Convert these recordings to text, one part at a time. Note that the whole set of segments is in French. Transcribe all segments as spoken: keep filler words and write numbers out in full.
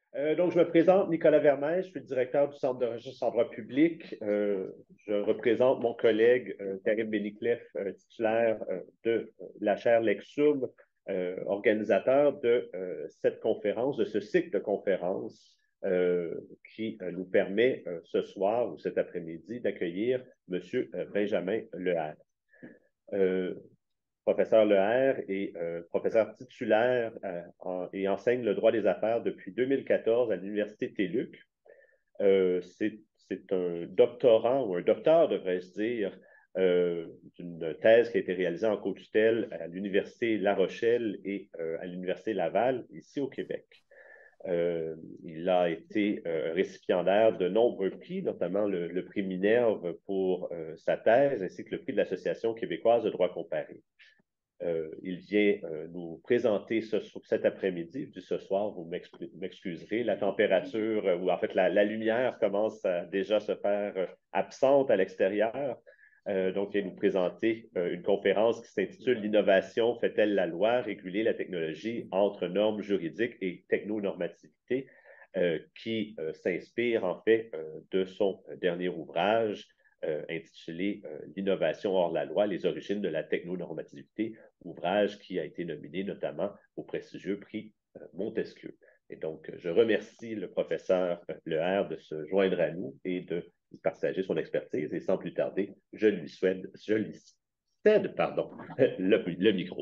Euh, donc, je me présente, Nicolas Vermeil, je suis le directeur du Centre de recherche en droit public. Euh, je représente mon collègue euh, Karim Beniclef, euh, titulaire euh, de euh, la chaire Lexum, euh, organisateur de euh, cette conférence, de ce cycle de conférences euh, qui euh, nous permet euh, ce soir ou cet après-midi d'accueillir M. Benjamin Lehare. Euh, Professeur Lehare est euh, professeur titulaire euh, en, et enseigne le droit des affaires depuis deux mille quatorze à l'Université T E L U C. Euh, c'est, c'est un doctorant, ou un docteur, devrais-je dire, euh, d'une thèse qui a été réalisée en co-tutelle à l'Université La Rochelle et euh, à l'Université Laval, ici au Québec. Euh, il a été euh, récipiendaire de nombreux prix, notamment le, le prix Minerve pour euh, sa thèse, ainsi que le prix de l'Association québécoise de droit comparé. Euh, il vient euh, nous présenter ce, cet après-midi, du ce soir, vous m'excuserez, la température, euh, ou en fait la, la lumière commence à déjà se faire euh, absente à l'extérieur. Euh, donc, il vient nous présenter euh, une conférence qui s'intitule L'innovation fait-elle la loi, réguler la technologie entre normes juridiques et technonormativité, euh, qui euh, s'inspire en fait euh, de son dernier ouvrage euh, intitulé euh, L'innovation hors la loi, les origines de la technonormativité, ouvrage qui a été nominé notamment au prestigieux prix euh, Montesquieu. Et donc, je remercie le professeur Lehare de se joindre à nous et de partager son expertise. Et sans plus tarder, je lui souhaite, je lui cède, pardon, le, le micro.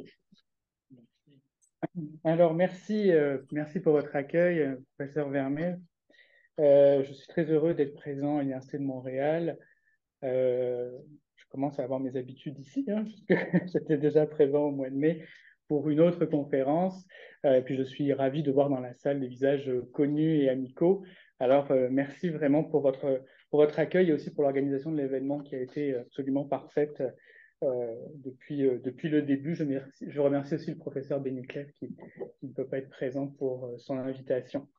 Alors, merci, euh, merci pour votre accueil, euh, professeur Vermeil. Euh, je suis très heureux d'être présent à l'Université de Montréal. Euh, je commence à avoir mes habitudes ici, hein, puisque j'étais déjà présent au mois de mai pour une autre conférence. Euh, et puis, je suis ravi de voir dans la salle des visages connus et amicaux. Alors, euh, merci vraiment pour votre, pour votre accueil et aussi pour l'organisation de l'événement qui a été absolument parfaite euh, depuis, euh, depuis le début. Je, merci, je remercie aussi le professeur Beniclef qui, qui ne peut pas être présent pour euh, son invitation.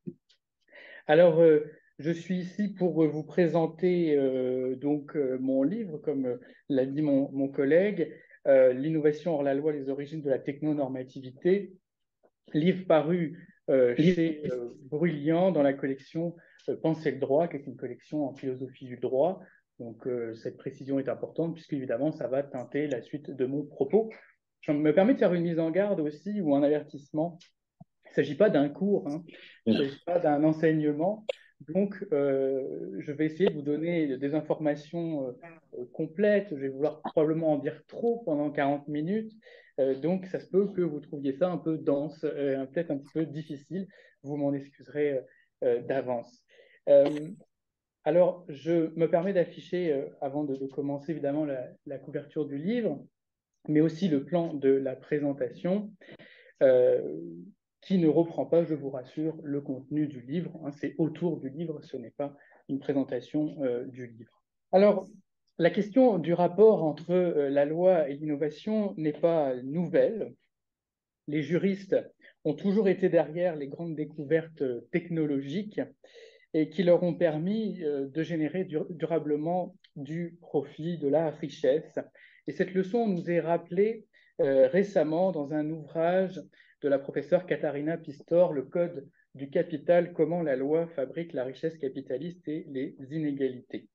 Alors, euh, je suis ici pour vous présenter euh, donc euh, mon livre, comme euh, l'a dit mon, mon collègue, euh, L'innovation hors la loi, les origines de la technonormativité, livre paru euh, chez euh, Bruylian dans la collection euh, Penser le droit, qui est une collection en philosophie du droit. Donc, euh, cette précision est importante puisque évidemment, ça va teinter la suite de mon propos. Je me permets de faire une mise en garde aussi ou un avertissement. Il ne s'agit pas d'un cours, hein. Il ne s'agit pas d'un enseignement. Donc, euh, je vais essayer de vous donner des informations euh, complètes. Je vais vouloir probablement en dire trop pendant quarante minutes. Euh, donc, ça se peut que vous trouviez ça un peu dense, euh, peut-être un petit peu difficile. Vous m'en excuserez euh, d'avance. Euh, alors, je me permets d'afficher, euh, avant de, de, commencer évidemment la, la couverture du livre, mais aussi le plan de la présentation. Euh, qui ne reprend pas, je vous rassure, le contenu du livre. Hein, c'est autour du livre, ce n'est pas une présentation euh, du livre. Alors, la question du rapport entre euh, la loi et l'innovation n'est pas nouvelle. Les juristes ont toujours été derrière les grandes découvertes technologiques et qui leur ont permis euh, de générer dur durablement du profit, de la richesse. Et cette leçon nous est rappelée euh, récemment dans un ouvrage de la professeure Katharina Pistor, Le Code du capital, comment la loi fabrique la richesse capitaliste et les inégalités.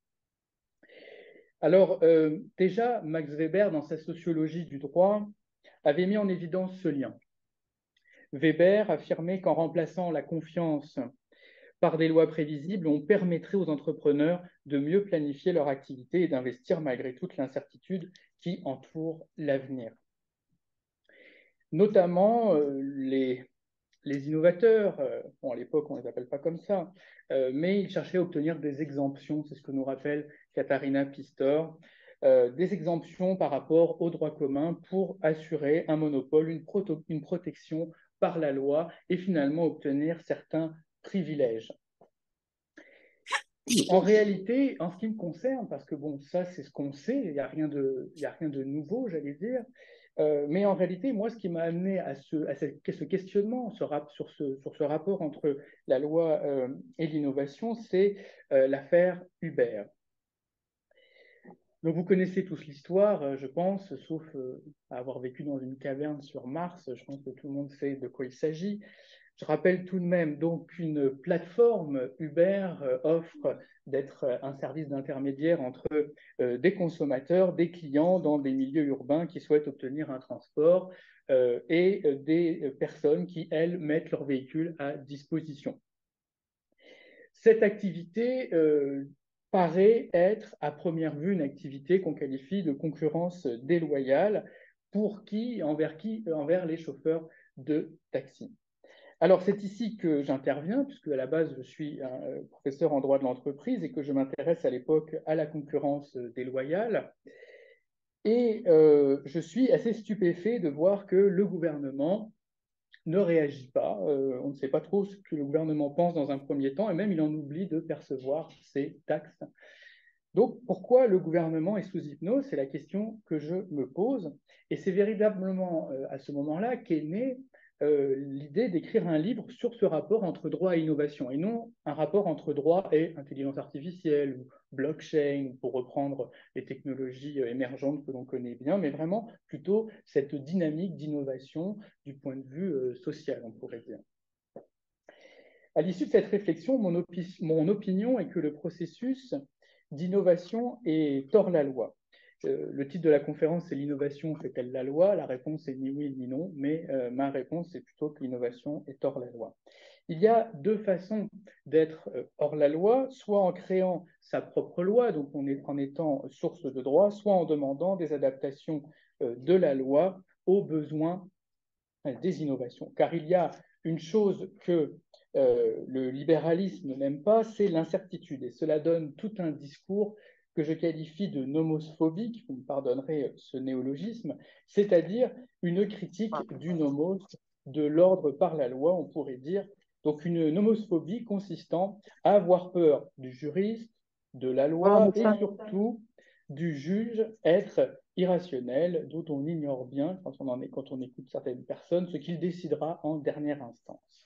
Alors, euh, déjà, Max Weber, dans sa sociologie du droit, avait mis en évidence ce lien. Weber affirmait qu'en remplaçant la confiance par des lois prévisibles, on permettrait aux entrepreneurs de mieux planifier leur activité et d'investir malgré toute l'incertitude qui entoure l'avenir. Notamment, euh, les, les innovateurs, euh, bon, à l'époque on ne les appelle pas comme ça, euh, mais ils cherchaient à obtenir des exemptions, c'est ce que nous rappelle Katharina Pistor, euh, des exemptions par rapport au droit commun pour assurer un monopole, une, proto une protection par la loi et finalement obtenir certains privilèges. En réalité, en ce qui me concerne, parce que bon, ça c'est ce qu'on sait, il n'y a rien de, il y a rien de nouveau, j'allais dire, euh, mais en réalité, moi, ce qui m'a amené à ce, à ce, ce questionnement ce rap, sur, ce, sur ce rapport entre la loi euh, et l'innovation, c'est euh, l'affaire Uber. Donc vous connaissez tous l'histoire, je pense, sauf à avoir vécu dans une caverne sur Mars. Je pense que tout le monde sait de quoi il s'agit. Je rappelle tout de même donc qu'une plateforme Uber offre d'être un service d'intermédiaire entre des consommateurs, des clients dans des milieux urbains qui souhaitent obtenir un transport et des personnes qui, elles, mettent leur véhicule à disposition. Cette activité euh, paraît être, à première vue, une activité qu'on qualifie de concurrence déloyale pour qui, envers qui, envers les chauffeurs de taxi. Alors, c'est ici que j'interviens, puisque à la base, je suis un professeur en droit de l'entreprise et que je m'intéresse à l'époque à la concurrence déloyale. Et euh, je suis assez stupéfait de voir que le gouvernement ne réagit pas. Euh, on ne sait pas trop ce que le gouvernement pense dans un premier temps, et même il en oublie de percevoir ces taxes. Donc, pourquoi le gouvernement est sous hypnose? C'est la question que je me pose. Et c'est véritablement euh, à ce moment-là qu'est née euh, l'idée d'écrire un livre sur ce rapport entre droit et innovation, et non un rapport entre droit et intelligence artificielle ou blockchain, pour reprendre les technologies euh, émergentes que l'on connaît bien, mais vraiment plutôt cette dynamique d'innovation du point de vue euh, social, on pourrait dire. À l'issue de cette réflexion, mon, opi mon opinion est que le processus d'innovation est hors la loi. Euh, le titre de la conférence, c'est l'innovation fait-elle la loi? La réponse est ni oui ni non, mais euh, ma réponse est plutôt que l'innovation est hors la loi. Il y a deux façons d'être euh, hors la loi, soit en créant sa propre loi, donc on est, en étant source de droit, soit en demandant des adaptations euh, de la loi aux besoins euh, des innovations. Car il y a une chose que euh, le libéralisme n'aime pas, c'est l'incertitude. Et cela donne tout un discours que je qualifie de nomosphobique, vous me pardonnerez ce néologisme, c'est-à-dire une critique du nomos, de l'ordre par la loi, on pourrait dire. Donc une nomosphobie consistant à avoir peur du juriste, de la loi et surtout du juge être irrationnel, dont on ignore bien, quand on, en est, quand on écoute certaines personnes, ce qu'il décidera en dernière instance.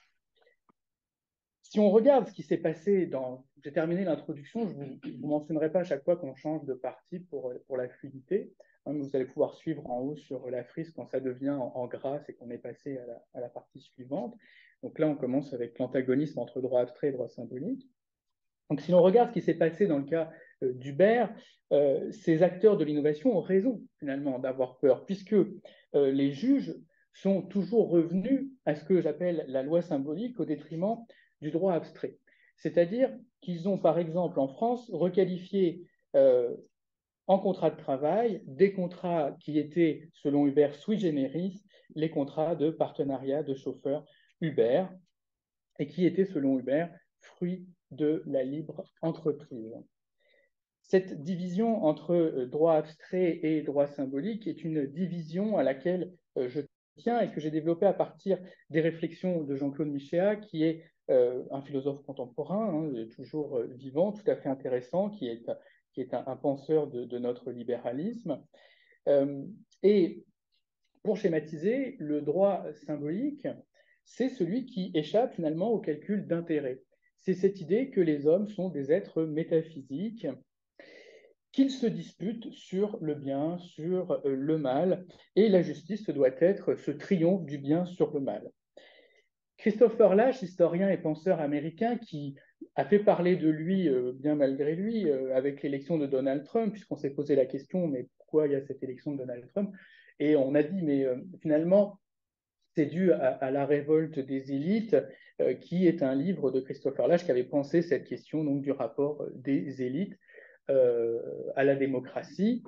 Si on regarde ce qui s'est passé dans... J'ai terminé l'introduction, je ne vous mentionnerai pas à chaque fois qu'on change de partie pour, pour la fluidité. Vous allez pouvoir suivre en haut sur la frise quand ça devient en, en gras et qu'on est passé à la, à la partie suivante. Donc là, on commence avec l'antagonisme entre droit abstrait et droit symbolique. Donc si l'on regarde ce qui s'est passé dans le cas euh, d'Uber, euh, ces acteurs de l'innovation ont raison finalement d'avoir peur, puisque euh, les juges sont toujours revenus à ce que j'appelle la loi symbolique au détriment du droit abstrait. C'est-à-dire qu'ils ont, par exemple, en France, requalifié euh, en contrat de travail des contrats qui étaient, selon Uber, sui generis, les contrats de partenariat de chauffeurs Uber, et qui étaient, selon Uber, fruits de la libre entreprise. Cette division entre droit abstrait et droit symbolique est une division à laquelle je tiens et que j'ai développée à partir des réflexions de Jean-Claude Michéa, qui est euh, un philosophe contemporain, hein, toujours vivant, tout à fait intéressant, qui est, qui est un, un penseur de, de notre libéralisme. Euh, et pour schématiser, le droit symbolique, c'est celui qui échappe finalement au calcul d'intérêt. C'est cette idée que les hommes sont des êtres métaphysiques, qu'ils se disputent sur le bien, sur le mal, et la justice doit être ce triomphe du bien sur le mal. Christopher Lasch, historien et penseur américain, qui a fait parler de lui, euh, bien malgré lui, euh, avec l'élection de Donald Trump, puisqu'on s'est posé la question, mais pourquoi il y a cette élection de Donald Trump? Et on a dit, mais euh, finalement, c'est dû à, à la révolte des élites, euh, qui est un livre de Christopher Lasch qui avait pensé cette question donc, du rapport des élites euh, à la démocratie.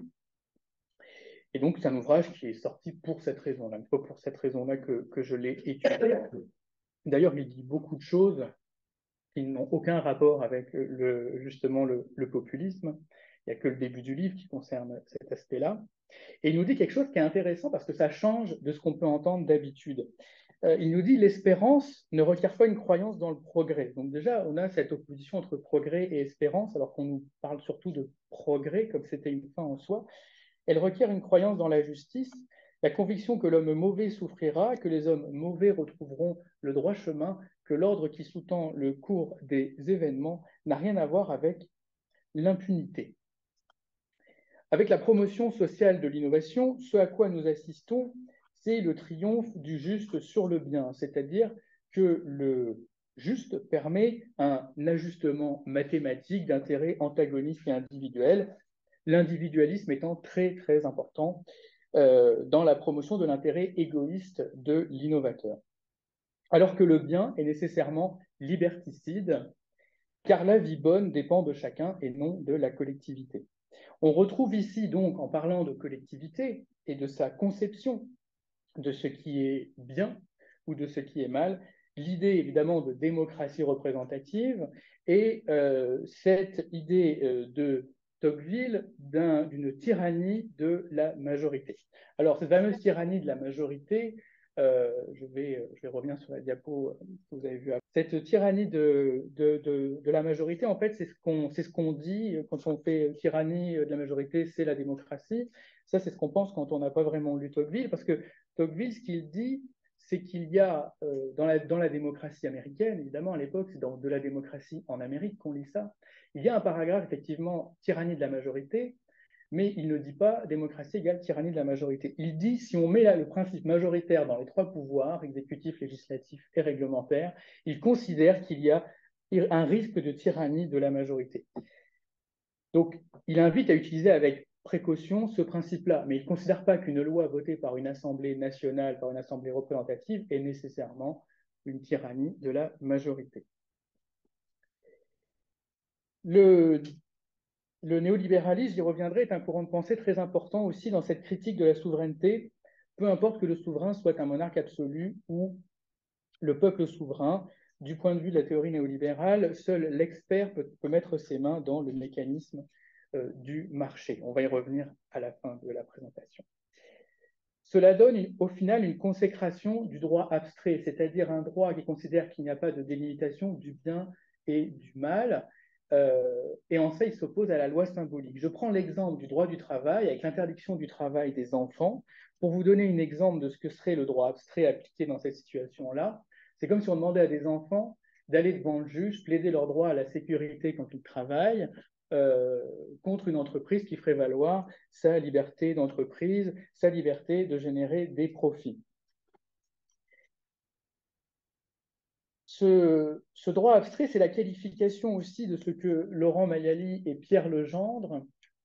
Et donc, c'est un ouvrage qui est sorti pour cette raison-là, pas pour cette raison-là que, que je l'ai étudié. D'ailleurs, il dit beaucoup de choses qui n'ont aucun rapport avec le, justement le, le populisme. Il n'y a que le début du livre qui concerne cet aspect-là. Et il nous dit quelque chose qui est intéressant parce que ça change de ce qu'on peut entendre d'habitude. Euh, il nous dit l'espérance ne requiert pas une croyance dans le progrès. Donc déjà, on a cette opposition entre progrès et espérance, alors qu'on nous parle surtout de progrès comme c'était une fin en soi. Elle requiert une croyance dans la justice, la conviction que l'homme mauvais souffrira, que les hommes mauvais retrouveront le droit chemin, que l'ordre qui sous-tend le cours des événements n'a rien à voir avec l'impunité. Avec la promotion sociale de l'innovation, ce à quoi nous assistons, c'est le triomphe du juste sur le bien, c'est-à-dire que le juste permet un ajustement mathématique d'intérêts antagonistes et individuels, l'individualisme étant très très important euh, dans la promotion de l'intérêt égoïste de l'innovateur. Alors que le bien est nécessairement liberticide, car la vie bonne dépend de chacun et non de la collectivité. On retrouve ici donc, en parlant de collectivité et de sa conception de ce qui est bien ou de ce qui est mal, l'idée évidemment de démocratie représentative et euh, cette idée euh, de Tocqueville d'une tyrannie de la majorité. Alors, cette fameuse tyrannie de la majorité, euh, je, vais, je vais revenir sur la diapo que vous avez vue. Cette tyrannie de, de, de, de la majorité, en fait, c'est ce qu'on c'est ce qu'on dit quand on fait tyrannie de la majorité, c'est la démocratie. Ça, c'est ce qu'on pense quand on n'a pas vraiment lu Tocqueville, parce que Tocqueville, ce qu'il dit, c'est qu'il y a euh, dans, la, dans la démocratie américaine, évidemment, à l'époque, c'est dans de la démocratie en Amérique qu'on lit ça, il y a un paragraphe, effectivement, tyrannie de la majorité, mais il ne dit pas démocratie égale tyrannie de la majorité. Il dit, si on met là le principe majoritaire dans les trois pouvoirs, exécutif, législatif et réglementaire, il considère qu'il y a un risque de tyrannie de la majorité. Donc, il invite à utiliser avec précaution ce principe-là, mais il ne considère pas qu'une loi votée par une assemblée nationale, par une assemblée représentative, est nécessairement une tyrannie de la majorité. Le, le néolibéralisme, j'y reviendrai, est un courant de pensée très important aussi dans cette critique de la souveraineté, peu importe que le souverain soit un monarque absolu ou le peuple souverain. Du point de vue de la théorie néolibérale, seul l'expert peut, peut mettre ses mains dans le mécanisme euh, du marché. On va y revenir à la fin de la présentation. Cela donne une, au final une consécration du droit abstrait, c'est-à-dire un droit qui considère qu'il n'y a pas de délimitation du bien et du mal, euh, et en ça il s'oppose à la loi symbolique. Je prends l'exemple du droit du travail avec l'interdiction du travail des enfants pour vous donner un exemple de ce que serait le droit abstrait appliqué dans cette situation-là. C'est comme si on demandait à des enfants d'aller devant le juge, plaider leur droit à la sécurité quand ils travaillent, euh, contre une entreprise qui ferait valoir sa liberté d'entreprise, sa liberté de générer des profits. Ce, ce droit abstrait, c'est la qualification aussi de ce que Laurent Mayali et Pierre Legendre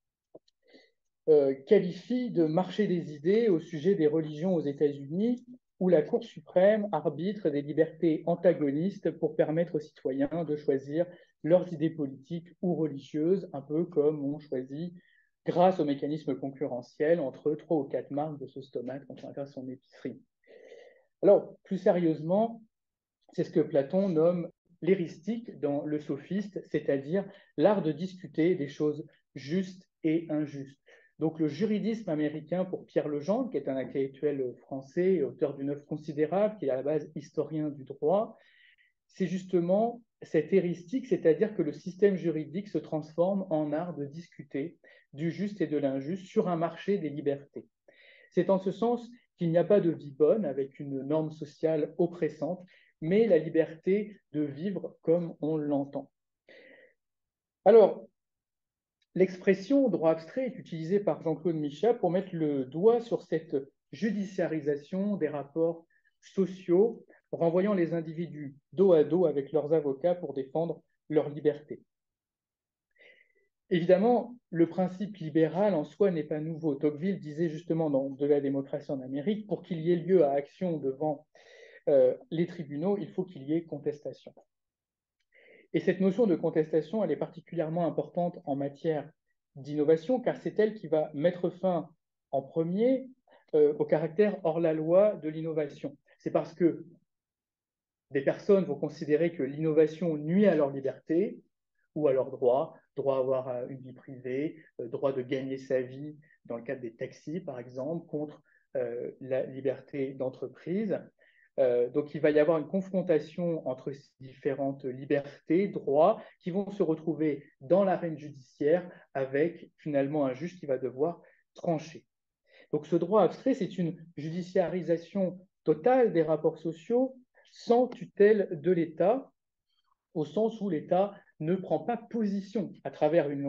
euh, qualifient de marché des idées au sujet des religions aux États-Unis, où la Cour suprême arbitre des libertés antagonistes pour permettre aux citoyens de choisir leurs idées politiques ou religieuses, un peu comme on choisit grâce au mécanisme concurrentiel entre trois ou quatre marques de sauce tomate quand on va faire son épicerie. Alors, plus sérieusement, c'est ce que Platon nomme l'éristique dans le sophiste, c'est-à-dire l'art de discuter des choses justes et injustes. Donc le juridisme américain pour Pierre Legendre, qui est un intellectuel français, auteur d'une œuvre considérable, qui est à la base historien du droit, c'est justement cette héristique, c'est-à-dire que le système juridique se transforme en art de discuter du juste et de l'injuste sur un marché des libertés. C'est en ce sens qu'il n'y a pas de vie bonne avec une norme sociale oppressante, mais la liberté de vivre comme on l'entend. Alors, l'expression droit abstrait est utilisée par Jean-Claude Michat pour mettre le doigt sur cette judiciarisation des rapports sociaux, renvoyant les individus dos à dos avec leurs avocats pour défendre leur liberté. Évidemment, le principe libéral en soi n'est pas nouveau. Tocqueville disait justement dans De la démocratie en Amérique, pour qu'il y ait lieu à action devant euh, les tribunaux, il faut qu'il y ait contestation. Et cette notion de contestation, elle est particulièrement importante en matière d'innovation, car c'est elle qui va mettre fin en premier euh, au caractère hors la loi de l'innovation. C'est parce que des personnes vont considérer que l'innovation nuit à leur liberté ou à leurs droits, droit à avoir une vie privée, euh, droit de gagner sa vie dans le cadre des taxis, par exemple, contre euh, la liberté d'entreprise. Euh, donc il va y avoir une confrontation entre ces différentes libertés, droits, qui vont se retrouver dans l'arène judiciaire avec finalement un juge qui va devoir trancher. Donc ce droit abstrait, c'est une judiciarisation totale des rapports sociaux sans tutelle de l'État, au sens où l'État ne prend pas position à travers une loi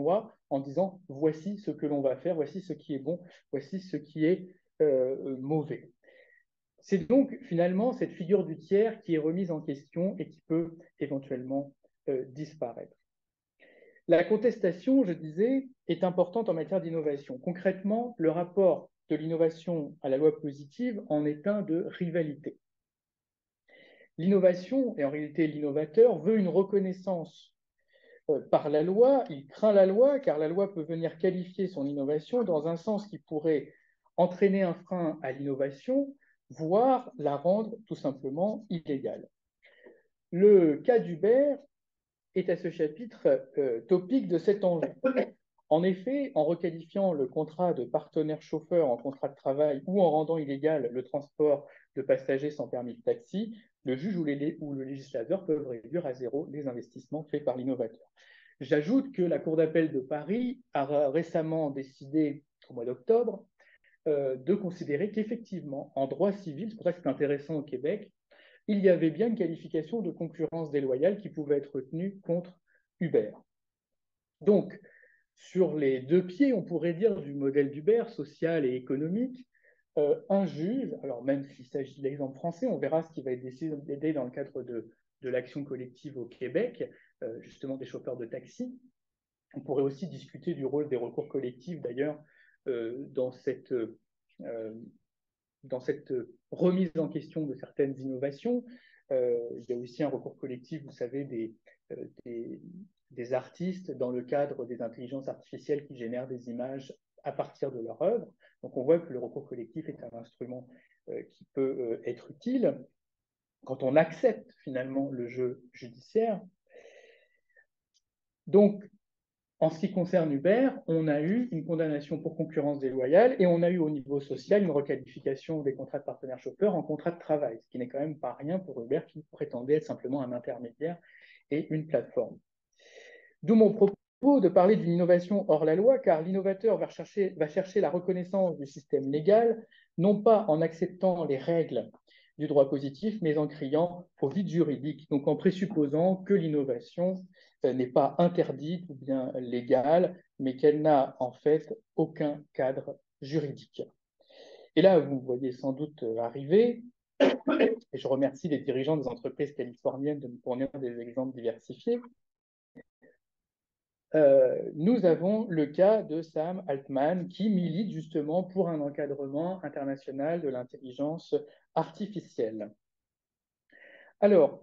en disant « voici ce que l'on va faire, voici ce qui est bon, voici ce qui est euh, mauvais ». C'est donc finalement cette figure du tiers qui est remise en question et qui peut éventuellement euh, disparaître. La contestation, je disais, est importante en matière d'innovation. Concrètement, le rapport de l'innovation à la loi positive en est un de rivalité. L'innovation, et en réalité l'innovateur, veut une reconnaissance euh, par la loi, il craint la loi, car la loi peut venir qualifier son innovation dans un sens qui pourrait entraîner un frein à l'innovation, voire la rendre tout simplement illégale. Le cas d'Uber est à ce chapitre euh, topique de cet enjeu. En effet, en requalifiant le contrat de partenaire chauffeur en contrat de travail ou en rendant illégal le transport de passagers sans permis de taxi, le juge ou, les, ou le législateur peuvent réduire à zéro les investissements faits par l'innovateur. J'ajoute que la Cour d'appel de Paris a récemment décidé, au mois d'octobre, euh, de considérer qu'effectivement, en droit civil, c'est pour ça que c'est intéressant au Québec, il y avait bien une qualification de concurrence déloyale qui pouvait être tenue contre Uber. Donc, sur les deux pieds, on pourrait dire, du modèle d'Uber, social et économique, euh, un juge, alors même s'il s'agit de l'exemple français, on verra ce qui va être décidé dans le cadre de, de l'action collective au Québec, euh, justement des chauffeurs de taxi. On pourrait aussi discuter du rôle des recours collectifs, d'ailleurs, euh, dans cette... Euh, dans cette remise en question de certaines innovations. Euh, il y a aussi un recours collectif, vous savez, des, euh, des, des artistes dans le cadre des intelligences artificielles qui génèrent des images à partir de leur œuvre. Donc on voit que le recours collectif est un instrument euh, qui peut euh, être utile quand on accepte finalement le jeu judiciaire. Donc, en ce qui concerne Uber, on a eu une condamnation pour concurrence déloyale et on a eu au niveau social une requalification des contrats de partenaire chauffeur en contrat de travail, ce qui n'est quand même pas rien pour Uber qui prétendait être simplement un intermédiaire et une plateforme. D'où mon propos de parler d'une innovation hors la loi, car l'innovateur va chercher, va chercher la reconnaissance du système légal, non pas en acceptant les règles du droit positif, mais en criant au vide juridique, donc en présupposant que l'innovation n'est pas interdite ou bien légale, mais qu'elle n'a en fait aucun cadre juridique. Et là, vous voyez sans doute arriver, et je remercie les dirigeants des entreprises californiennes de nous fournir des exemples diversifiés, euh, nous avons le cas de Sam Altman qui milite justement pour un encadrement international de l'intelligence artificielle. Alors,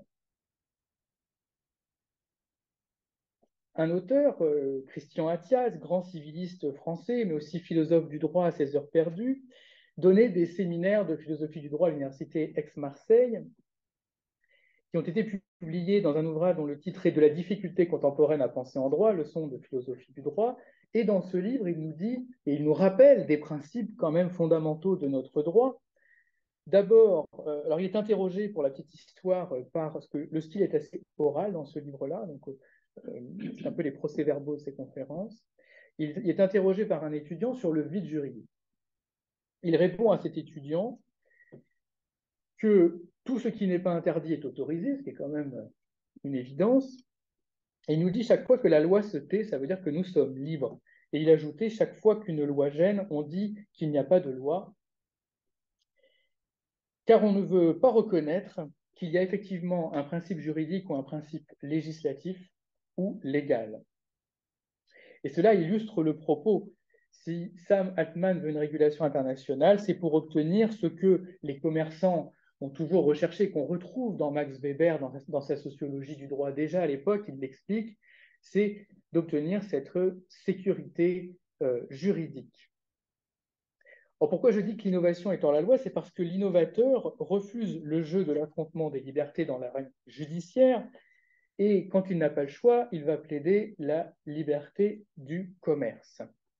un auteur, euh, Christian Attias, grand civiliste français, mais aussi philosophe du droit à ses heures perdues, donnait des séminaires de philosophie du droit à l'université Aix-Marseille, qui ont été publiés dans un ouvrage dont le titre est « De la difficulté contemporaine à penser en droit, leçon de philosophie du droit ». Et dans ce livre, il nous dit, et il nous rappelle des principes quand même fondamentaux de notre droit. D'abord, euh, alors il est interrogé pour la petite histoire, euh, par, parce que le style est assez oral dans ce livre-là, donc euh, c'est un peu les procès-verbaux de ces conférences. Il, il est interrogé par un étudiant sur le vide juridique. Il répond à cet étudiant que tout ce qui n'est pas interdit est autorisé, ce qui est quand même une évidence. Et il nous dit chaque fois que la loi se tait, ça veut dire que nous sommes libres. Et il ajoutait chaque fois qu'une loi gêne, on dit qu'il n'y a pas de loi, car on ne veut pas reconnaître qu'il y a effectivement un principe juridique ou un principe législatif ou légal. Et cela illustre le propos. Si Sam Altman veut une régulation internationale, c'est pour obtenir ce que les commerçants ont toujours recherché, qu'on retrouve dans Max Weber, dans, dans sa sociologie du droit déjà à l'époque, il l'explique, c'est d'obtenir cette sécurité euh, juridique. Alors pourquoi je dis que l'innovation est hors la loi? C'est parce que l'innovateur refuse le jeu de l'affrontement des libertés dans l'arène judiciaire et quand il n'a pas le choix, il va plaider la liberté du commerce.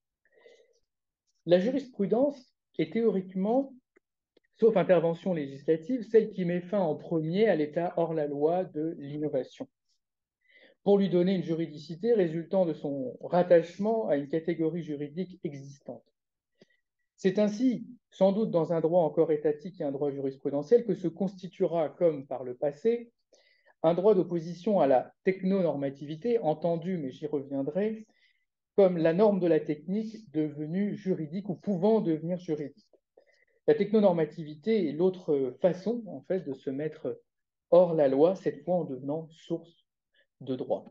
La jurisprudence est théoriquement, sauf intervention législative, celle qui met fin en premier à l'état hors la loi de l'innovation, pour lui donner une juridicité résultant de son rattachement à une catégorie juridique existante. C'est ainsi, sans doute dans un droit encore étatique et un droit jurisprudentiel, que se constituera, comme par le passé, un droit d'opposition à la technonormativité, entendu, mais j'y reviendrai, comme la norme de la technique devenue juridique ou pouvant devenir juridique. La technonormativité est l'autre façon, en fait, de se mettre hors la loi, cette fois en devenant source de droit.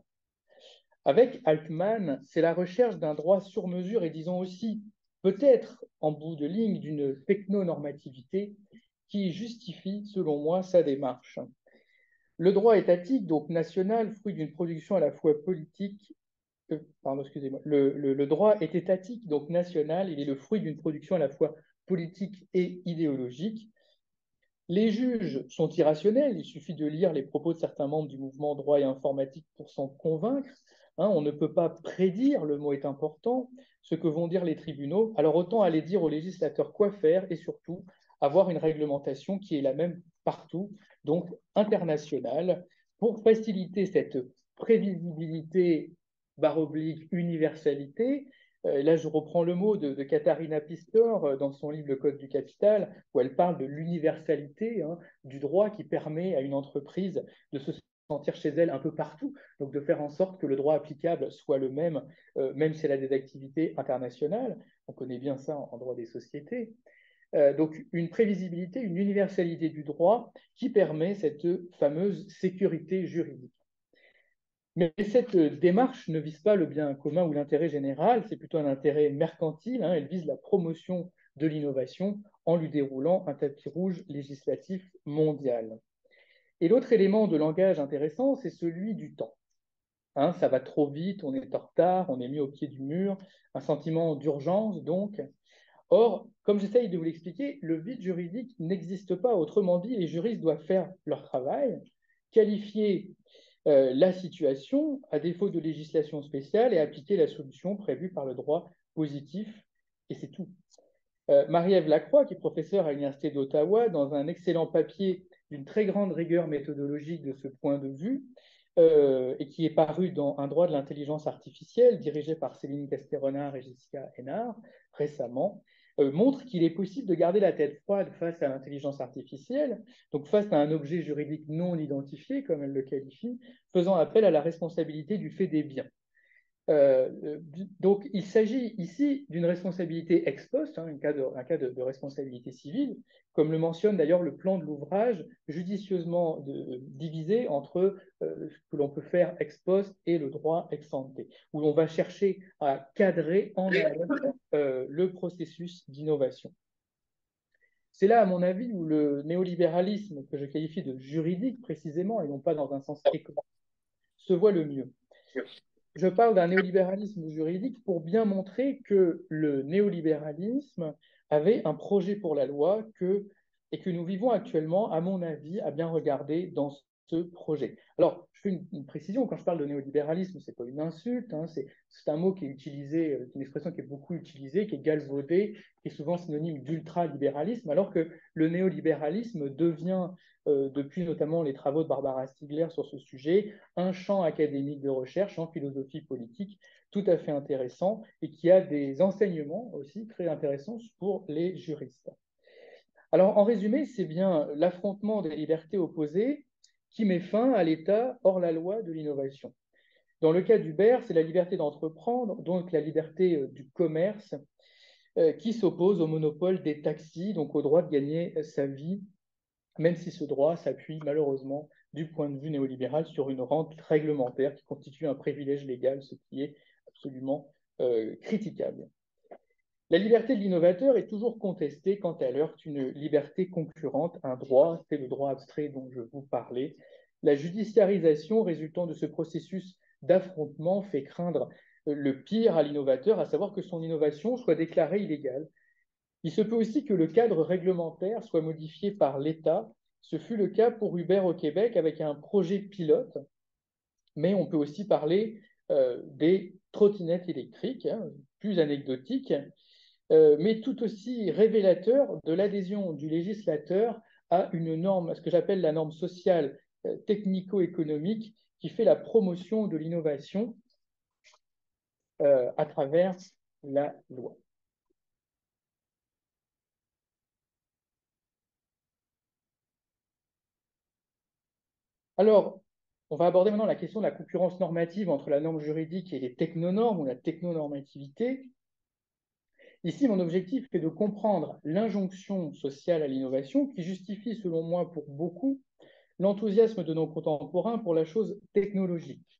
Avec Altman, c'est la recherche d'un droit sur mesure et disons aussi, peut-être en bout de ligne, d'une technonormativité qui justifie, selon moi, sa démarche. Le droit étatique, donc national, fruit d'une production à la fois politique, euh, pardon, excusez-moi, le, le, le droit est étatique, donc national, il est le fruit d'une production à la fois politique et idéologique. Les juges sont irrationnels, il suffit de lire les propos de certains membres du mouvement droit et informatique pour s'en convaincre. Hein, on ne peut pas prédire, le mot est important, ce que vont dire les tribunaux. Alors autant aller dire aux législateurs quoi faire et surtout avoir une réglementation qui est la même partout, donc internationale, pour faciliter cette prévisibilité barre oblique universalité. Euh, là, je reprends le mot de, de Katharina Pistor euh, dans son livre Le Code du capital, où elle parle de l'universalité hein, du droit qui permet à une entreprise de se sentir chez elle un peu partout, donc de faire en sorte que le droit applicable soit le même, euh, même si elle a des activités internationales. On connaît bien ça en, en droit des sociétés. Euh, donc une prévisibilité, une universalité du droit qui permet cette fameuse sécurité juridique. Mais cette démarche ne vise pas le bien commun ou l'intérêt général, c'est plutôt un intérêt mercantile. Hein, elle vise la promotion de l'innovation en lui déroulant un tapis rouge législatif mondial. Et l'autre élément de langage intéressant, c'est celui du temps. Hein, ça va trop vite, on est en retard, on est mis au pied du mur, un sentiment d'urgence donc. Or, comme j'essaye de vous l'expliquer, le vide juridique n'existe pas. Autrement dit, les juristes doivent faire leur travail, qualifier euh, la situation à défaut de législation spéciale et appliquer la solution prévue par le droit positif, et c'est tout. Euh, Marie-Ève Lacroix, qui est professeure à l'Université d'Ottawa, dans un excellent papier d'une très grande rigueur méthodologique de ce point de vue, euh, et qui est paru dans Un droit de l'intelligence artificielle, dirigé par Céline Castérenard et Jessica Hénard récemment, euh, montre qu'il est possible de garder la tête froide face à l'intelligence artificielle, donc face à un objet juridique non identifié, comme elle le qualifie, faisant appel à la responsabilité du fait des biens. Euh, donc, il s'agit ici d'une responsabilité ex post, hein, un cas, de, un cas de, de, responsabilité civile, comme le mentionne d'ailleurs le plan de l'ouvrage, judicieusement de, divisé entre euh, ce que l'on peut faire ex post et le droit ex ante, où l'on va chercher à cadrer en amont euh, le processus d'innovation. C'est là, à mon avis, où le néolibéralisme, que je qualifie de juridique précisément, et non pas dans un sens économique, se voit le mieux. Je parle d'un néolibéralisme juridique pour bien montrer que le néolibéralisme avait un projet pour la loi que, et que nous vivons actuellement, à mon avis, à bien regarder dans ce projet. Alors, je fais une, une précision, quand je parle de néolibéralisme, ce n'est pas une insulte, hein, c'est un mot qui est utilisé, une expression qui est beaucoup utilisée, qui est galvaudée, qui est souvent synonyme d'ultralibéralisme, alors que le néolibéralisme devient, euh, depuis notamment les travaux de Barbara Stiegler sur ce sujet, un champ académique de recherche en philosophie politique tout à fait intéressant et qui a des enseignements aussi très intéressants pour les juristes. Alors, en résumé, c'est bien l'affrontement des libertés opposées qui met fin à l'état hors la loi de l'innovation. Dans le cas d'Uber, c'est la liberté d'entreprendre, donc la liberté euh, du commerce, euh, qui s'oppose au monopole des taxis, donc au droit de gagner sa vie, même si ce droit s'appuie malheureusement du point de vue néolibéral sur une rente réglementaire qui constitue un privilège légal, ce qui est absolument euh, critiquable. La liberté de l'innovateur est toujours contestée quand elle heurte une liberté concurrente, un droit, c'est le droit abstrait dont je vous parlais. La judiciarisation résultant de ce processus d'affrontement fait craindre le pire à l'innovateur, à savoir que son innovation soit déclarée illégale. Il se peut aussi que le cadre réglementaire soit modifié par l'État. Ce fut le cas pour Uber au Québec avec un projet pilote, mais on peut aussi parler euh, des trottinettes électriques, hein, plus anecdotiques, euh, mais tout aussi révélateur de l'adhésion du législateur à une norme, à ce que j'appelle la norme sociale euh, technico-économique, qui fait la promotion de l'innovation euh, à travers la loi. Alors, On va aborder maintenant la question de la concurrence normative entre la norme juridique et les technonormes ou la technonormativité. Ici, mon objectif est de comprendre l'injonction sociale à l'innovation qui justifie, selon moi, pour beaucoup, l'enthousiasme de nos contemporains pour la chose technologique.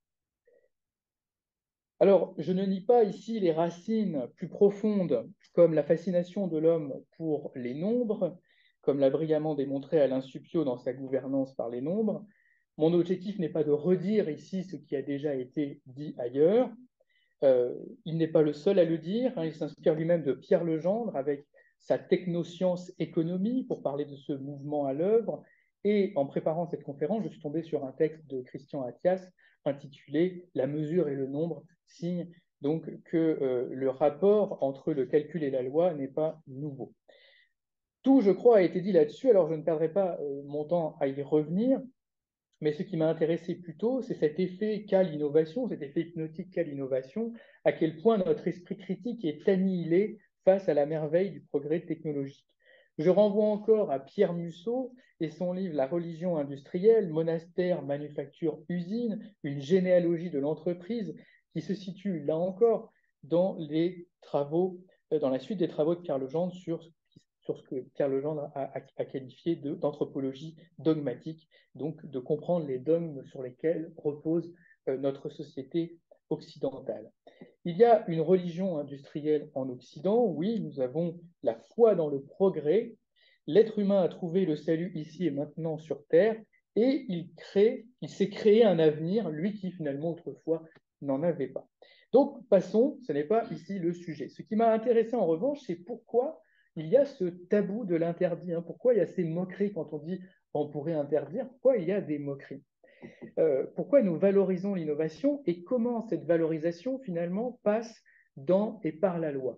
Alors, je ne nie pas ici les racines plus profondes, comme la fascination de l'homme pour les nombres, comme l'a brillamment démontré Alain Suppiot dans sa gouvernance par les nombres. Mon objectif n'est pas de redire ici ce qui a déjà été dit ailleurs. Euh, il n'est pas le seul à le dire, hein, il s'inspire lui-même de Pierre Legendre avec sa technoscience économie pour parler de ce mouvement à l'œuvre. Et en préparant cette conférence, je suis tombé sur un texte de Christian Attias intitulé « La mesure et le nombre », signe donc que euh, le rapport entre le calcul et la loi n'est pas nouveau. Tout, je crois, a été dit là-dessus, alors je ne perdrai pas euh, mon temps à y revenir. Mais ce qui m'a intéressé plutôt, c'est cet effet qu'a l'innovation, cet effet hypnotique qu'a l'innovation, à quel point notre esprit critique est annihilé face à la merveille du progrès technologique. Je renvoie encore à Pierre Musso et son livre La religion industrielle, monastère, manufacture, usine, une généalogie de l'entreprise, qui se situe là encore dans les travaux, dans la suite des travaux de Pierre Legendre sur sur ce que Pierre Legendre a, a, a qualifié d'anthropologie dogmatique, donc de comprendre les dogmes sur lesquels repose euh, notre société occidentale. Il y a une religion industrielle en Occident, oui, nous avons la foi dans le progrès, l'être humain a trouvé le salut ici et maintenant sur Terre, et il crée, il s'est créé un avenir, lui qui finalement autrefois n'en avait pas. Donc passons, ce n'est pas ici le sujet. Ce qui m'a intéressé en revanche, c'est pourquoi il y a ce tabou de l'interdit. Hein. Pourquoi il y a ces moqueries quand on dit on pourrait interdire? Pourquoi il y a des moqueries? euh, Pourquoi nous valorisons l'innovation et comment cette valorisation finalement passe dans et par la loi?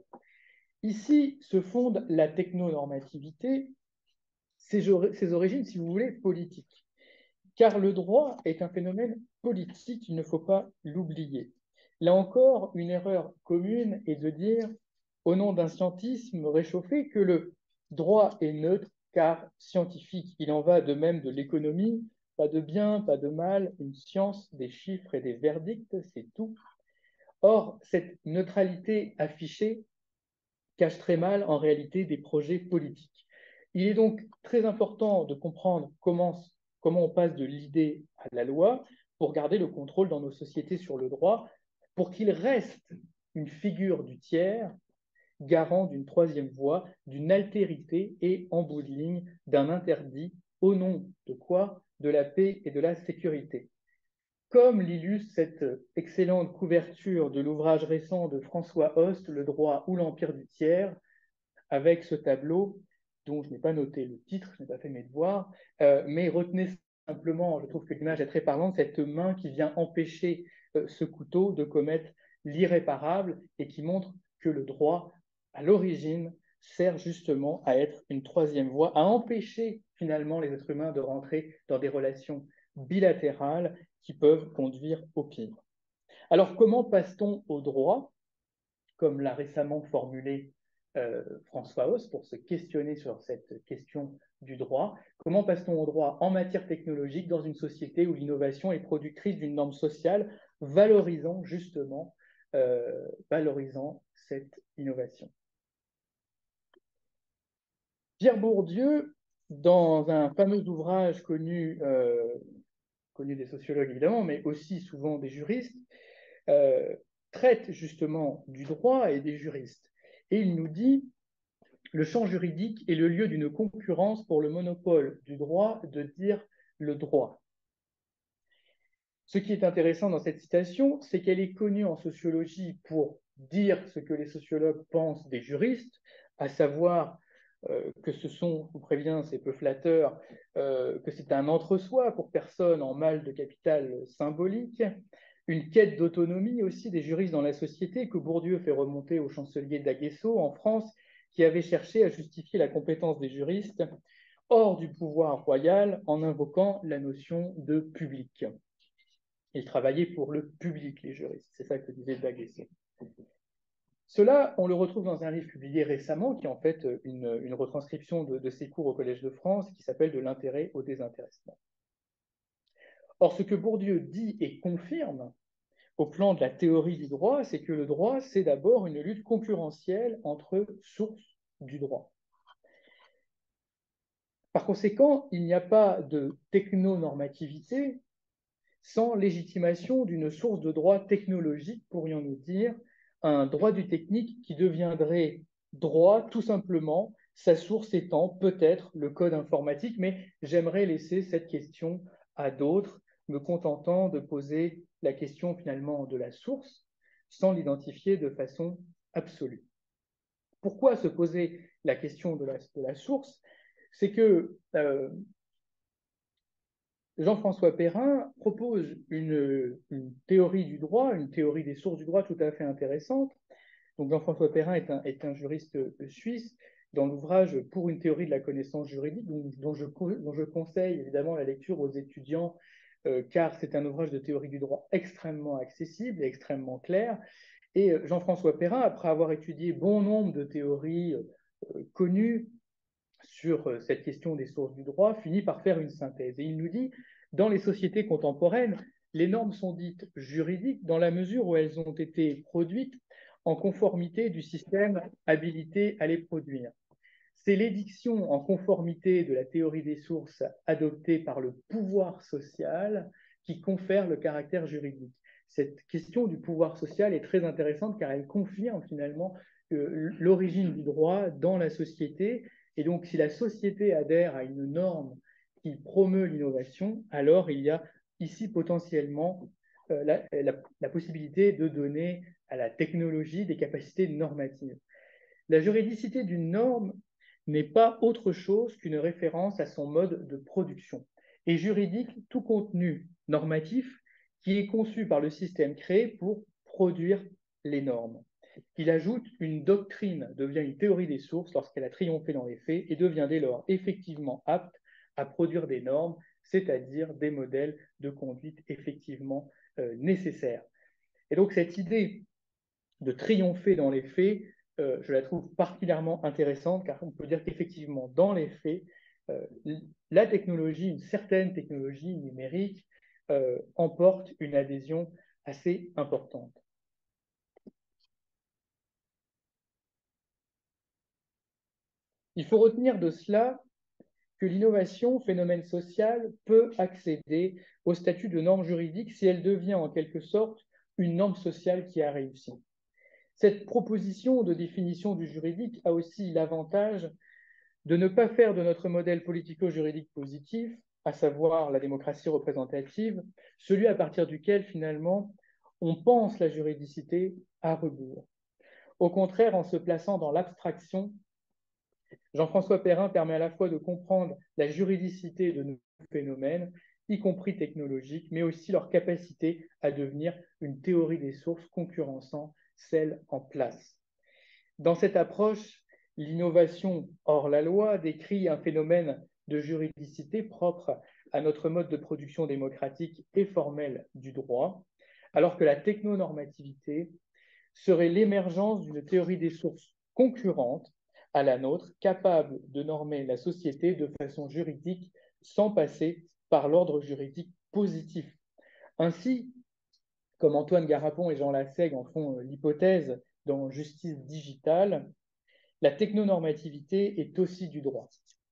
Ici se fonde la technonormativité, ses, ses origines, si vous voulez, politiques. Car le droit est un phénomène politique, il ne faut pas l'oublier. Là encore, une erreur commune est de dire, au nom d'un scientisme réchauffé, que le droit est neutre car scientifique. Il en va de même de l'économie, pas de bien, pas de mal, une science des chiffres et des verdicts, c'est tout. Or, cette neutralité affichée cache très mal en réalité des projets politiques. Il est donc très important de comprendre comment, comment on passe de l'idée à la loi pour garder le contrôle dans nos sociétés sur le droit, pour qu'il reste une figure du tiers garant d'une troisième voie, d'une altérité et en bout de ligne d'un interdit au nom de quoi? De la paix et de la sécurité. Comme l'illustre cette excellente couverture de l'ouvrage récent de François Host, Le droit ou l'empire du tiers, avec ce tableau dont je n'ai pas noté le titre, je n'ai pas fait mes devoirs, euh, mais retenez simplement, je trouve que l'image est très parlante, cette main qui vient empêcher euh, ce couteau de commettre l'irréparable et qui montre que le droit, à l'origine, sert justement à être une troisième voie, à empêcher finalement les êtres humains de rentrer dans des relations bilatérales qui peuvent conduire au pire. Alors comment passe-t-on au droit, comme l'a récemment formulé euh, François Host pour se questionner sur cette question du droit? Comment passe-t-on au droit en matière technologique dans une société où l'innovation est productrice d'une norme sociale valorisant justement euh, valorisant cette innovation? Pierre Bourdieu, dans un fameux ouvrage connu, euh, connu des sociologues évidemment, mais aussi souvent des juristes, euh, traite justement du droit et des juristes. Et il nous dit « Le champ juridique est le lieu d'une concurrence pour le monopole du droit de dire le droit ». Ce qui est intéressant dans cette citation, c'est qu'elle est connue en sociologie pour dire ce que les sociologues pensent des juristes, à savoir euh, que ce sont, je vous préviens, c'est peu flatteur, euh, que c'est un entre-soi pour personne en mal de capital symbolique, une quête d'autonomie aussi des juristes dans la société que Bourdieu fait remonter au chancelier d'Aguesseau en France, qui avait cherché à justifier la compétence des juristes hors du pouvoir royal en invoquant la notion de public. Ils travaillaient pour le public, les juristes. C'est ça que disait d'Aguesseau. Cela, on le retrouve dans un livre publié récemment, qui est en fait une, une retranscription de, de ses cours au Collège de France, qui s'appelle « De l'intérêt au désintéressement ». Or, ce que Bourdieu dit et confirme au plan de la théorie du droit, c'est que le droit, c'est d'abord une lutte concurrentielle entre sources du droit. Par conséquent, il n'y a pas de technonormativité sans légitimation d'une source de droit technologique, pourrions-nous dire, un droit du technique qui deviendrait droit tout simplement, sa source étant peut-être le code informatique, mais j'aimerais laisser cette question à d'autres, me contentant de poser la question finalement de la source sans l'identifier de façon absolue. Pourquoi se poser la question de la, de la source? C'est que euh, Jean-François Perrin propose une, une, théorie du droit, une théorie des sources du droit tout à fait intéressante. Donc Jean-François Perrin est un, est un juriste suisse dans l'ouvrage Pour une théorie de la connaissance juridique, dont, dont, je, dont je conseille évidemment la lecture aux étudiants, euh, car c'est un ouvrage de théorie du droit extrêmement accessible et extrêmement clair. Et Jean-François Perrin, après avoir étudié bon nombre de théories euh, connues sur cette question des sources du droit, finit par faire une synthèse. Et il nous dit, dans les sociétés contemporaines, les normes sont dites juridiques dans la mesure où elles ont été produites en conformité du système habilité à les produire. C'est l'édiction en conformité de la théorie des sources adoptée par le pouvoir social qui confère le caractère juridique. Cette question du pouvoir social est très intéressante car elle confirme finalement l'origine du droit dans la société. Et donc, si la société adhère à une norme qui promeut l'innovation, alors il y a ici potentiellement euh, la, la, la possibilité de donner à la technologie des capacités normatives. La juridicité d'une norme n'est pas autre chose qu'une référence à son mode de production. Et juridique, tout contenu normatif qui est conçu par le système créé pour produire les normes. Il ajoute une doctrine, devient une théorie des sources lorsqu'elle a triomphé dans les faits et devient dès lors effectivement apte à produire des normes, c'est-à-dire des modèles de conduite effectivement euh, nécessaires. Et donc cette idée de triompher dans les faits, euh, je la trouve particulièrement intéressante car on peut dire qu'effectivement, dans les faits, euh, la technologie, une certaine technologie numérique, euh, emporte une adhésion assez importante. Il faut retenir de cela que l'innovation, phénomène social, peut accéder au statut de norme juridique si elle devient en quelque sorte une norme sociale qui a réussi. Cette proposition de définition du juridique a aussi l'avantage de ne pas faire de notre modèle politico-juridique positif, à savoir la démocratie représentative, celui à partir duquel finalement on pense la juridicité à rebours. Au contraire, en se plaçant dans l'abstraction, Jean-François Perrin permet à la fois de comprendre la juridicité de nos phénomènes, y compris technologiques, mais aussi leur capacité à devenir une théorie des sources concurrençant celle en place. Dans cette approche, l'innovation hors la loi décrit un phénomène de juridicité propre à notre mode de production démocratique et formelle du droit, alors que la technonormativité serait l'émergence d'une théorie des sources concurrente à la nôtre, capable de normer la société de façon juridique sans passer par l'ordre juridique positif. Ainsi, comme Antoine Garapon et Jean Lassègue en font l'hypothèse dans Justice digitale, la technonormativité est aussi du droit.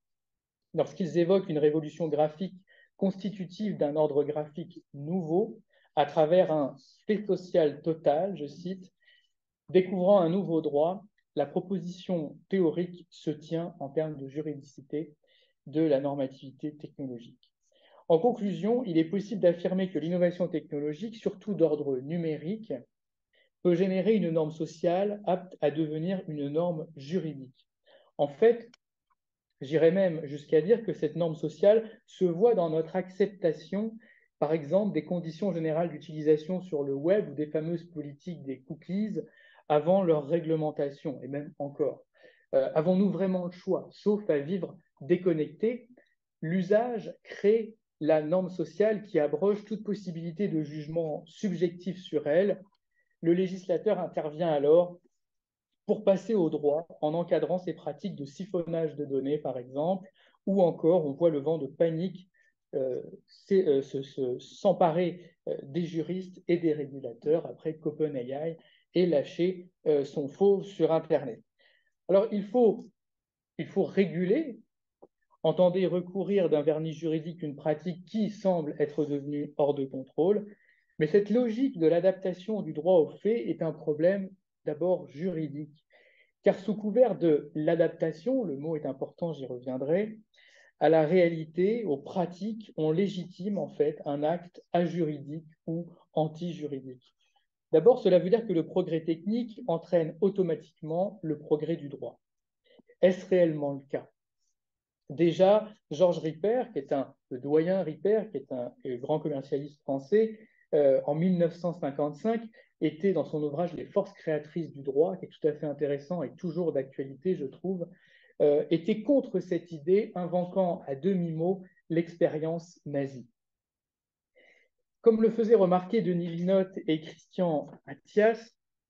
Lorsqu'ils évoquent une révolution graphique constitutive d'un ordre graphique nouveau, à travers un fait social total, je cite, découvrant un nouveau droit, la proposition théorique se tient en termes de juridicité de la normativité technologique. En conclusion, il est possible d'affirmer que l'innovation technologique, surtout d'ordre numérique, peut générer une norme sociale apte à devenir une norme juridique. En fait, j'irais même jusqu'à dire que cette norme sociale se voit dans notre acceptation, par exemple, des conditions générales d'utilisation sur le web ou des fameuses politiques des cookies avant leur réglementation, et même encore. Euh, avons-nous vraiment le choix, sauf à vivre déconnecté? L'usage crée la norme sociale qui abroge toute possibilité de jugement subjectif sur elle. Le législateur intervient alors pour passer au droit en encadrant ces pratiques de siphonnage de données, par exemple, ou encore on voit le vent de panique euh, euh, s'emparer euh, des juristes et des régulateurs après qu'OpenAI ait lâché euh, son fauve sur Internet. Alors, il faut, il faut réguler. Entendez recourir d'un vernis juridique une pratique qui semble être devenue hors de contrôle, mais cette logique de l'adaptation du droit aux faits est un problème d'abord juridique, car sous couvert de l'adaptation, le mot est important, j'y reviendrai, à la réalité, aux pratiques, on légitime en fait un acte ajuridique ou anti-juridique. D'abord, cela veut dire que le progrès technique entraîne automatiquement le progrès du droit. Est-ce réellement le cas? Déjà, Georges Ripert, qui est un, le doyen Ripert, qui est un, un grand commercialiste français, euh, en mille neuf cent cinquante-cinq, était dans son ouvrage Les forces créatrices du droit, qui est tout à fait intéressant et toujours d'actualité, je trouve, euh, était contre cette idée, invoquant à demi-mot l'expérience nazie. Comme le faisaient remarquer Denis Linotte et Christian Attias,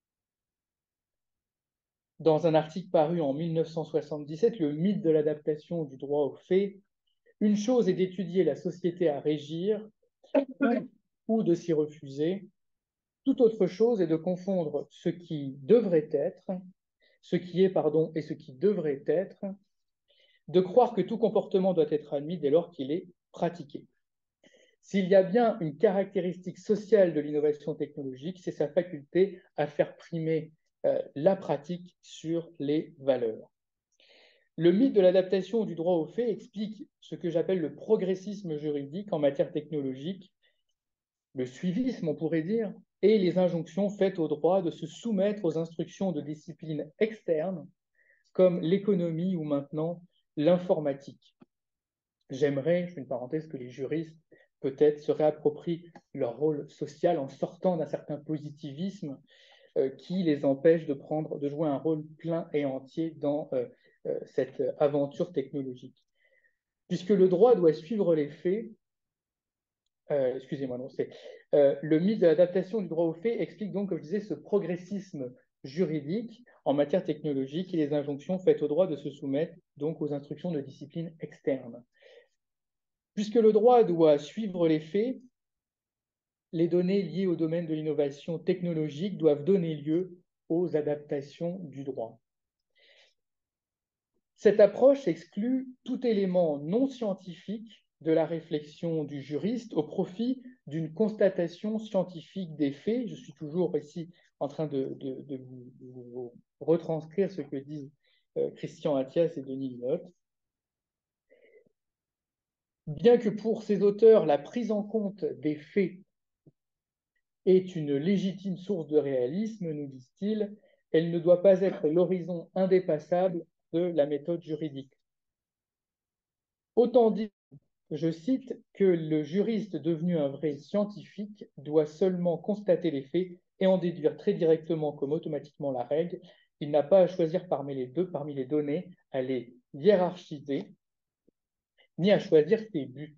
dans un article paru en mille neuf cent soixante-dix-sept, Le mythe de l'adaptation du droit aux faits, une chose est d'étudier la société à régir ou de s'y refuser. Toute autre chose est de confondre ce qui devrait être, ce qui est, pardon, et ce qui devrait être, de croire que tout comportement doit être admis dès lors qu'il est pratiqué. S'il y a bien une caractéristique sociale de l'innovation technologique, c'est sa faculté à faire primer euh, la pratique sur les valeurs. Le mythe de l'adaptation du droit aux faits explique ce que j'appelle le progressisme juridique en matière technologique, le suivisme, on pourrait dire, et les injonctions faites au droit de se soumettre aux instructions de disciplines externes, comme l'économie ou maintenant l'informatique. J'aimerais, je fais une parenthèse, que les juristes peut-être se réapproprient leur rôle social en sortant d'un certain positivisme euh, qui les empêche de, prendre, de jouer un rôle plein et entier dans euh, euh, cette aventure technologique. Puisque le droit doit suivre les faits, euh, excusez-moi, non, c'est euh, le mythe de l'adaptation du droit aux faits explique donc, comme je disais, ce progressisme juridique en matière technologique et les injonctions faites au droit de se soumettre donc aux instructions de discipline externe. Puisque le droit doit suivre les faits, les données liées au domaine de l'innovation technologique doivent donner lieu aux adaptations du droit. Cette approche exclut tout élément non scientifique de la réflexion du juriste au profit d'une constatation scientifique des faits. Je suis toujours ici en train de, de, de, vous, de vous retranscrire ce que disent euh, Christian Attias et Denis Linotte. Bien que pour ces auteurs, la prise en compte des faits est une légitime source de réalisme, nous disent-ils, elle ne doit pas être l'horizon indépassable de la méthode juridique. Autant dire, je cite, que le juriste devenu un vrai scientifique doit seulement constater les faits et en déduire très directement comme automatiquement la règle. Il n'a pas à choisir parmi les deux, parmi les données, à les hiérarchiser, ni à choisir ses buts.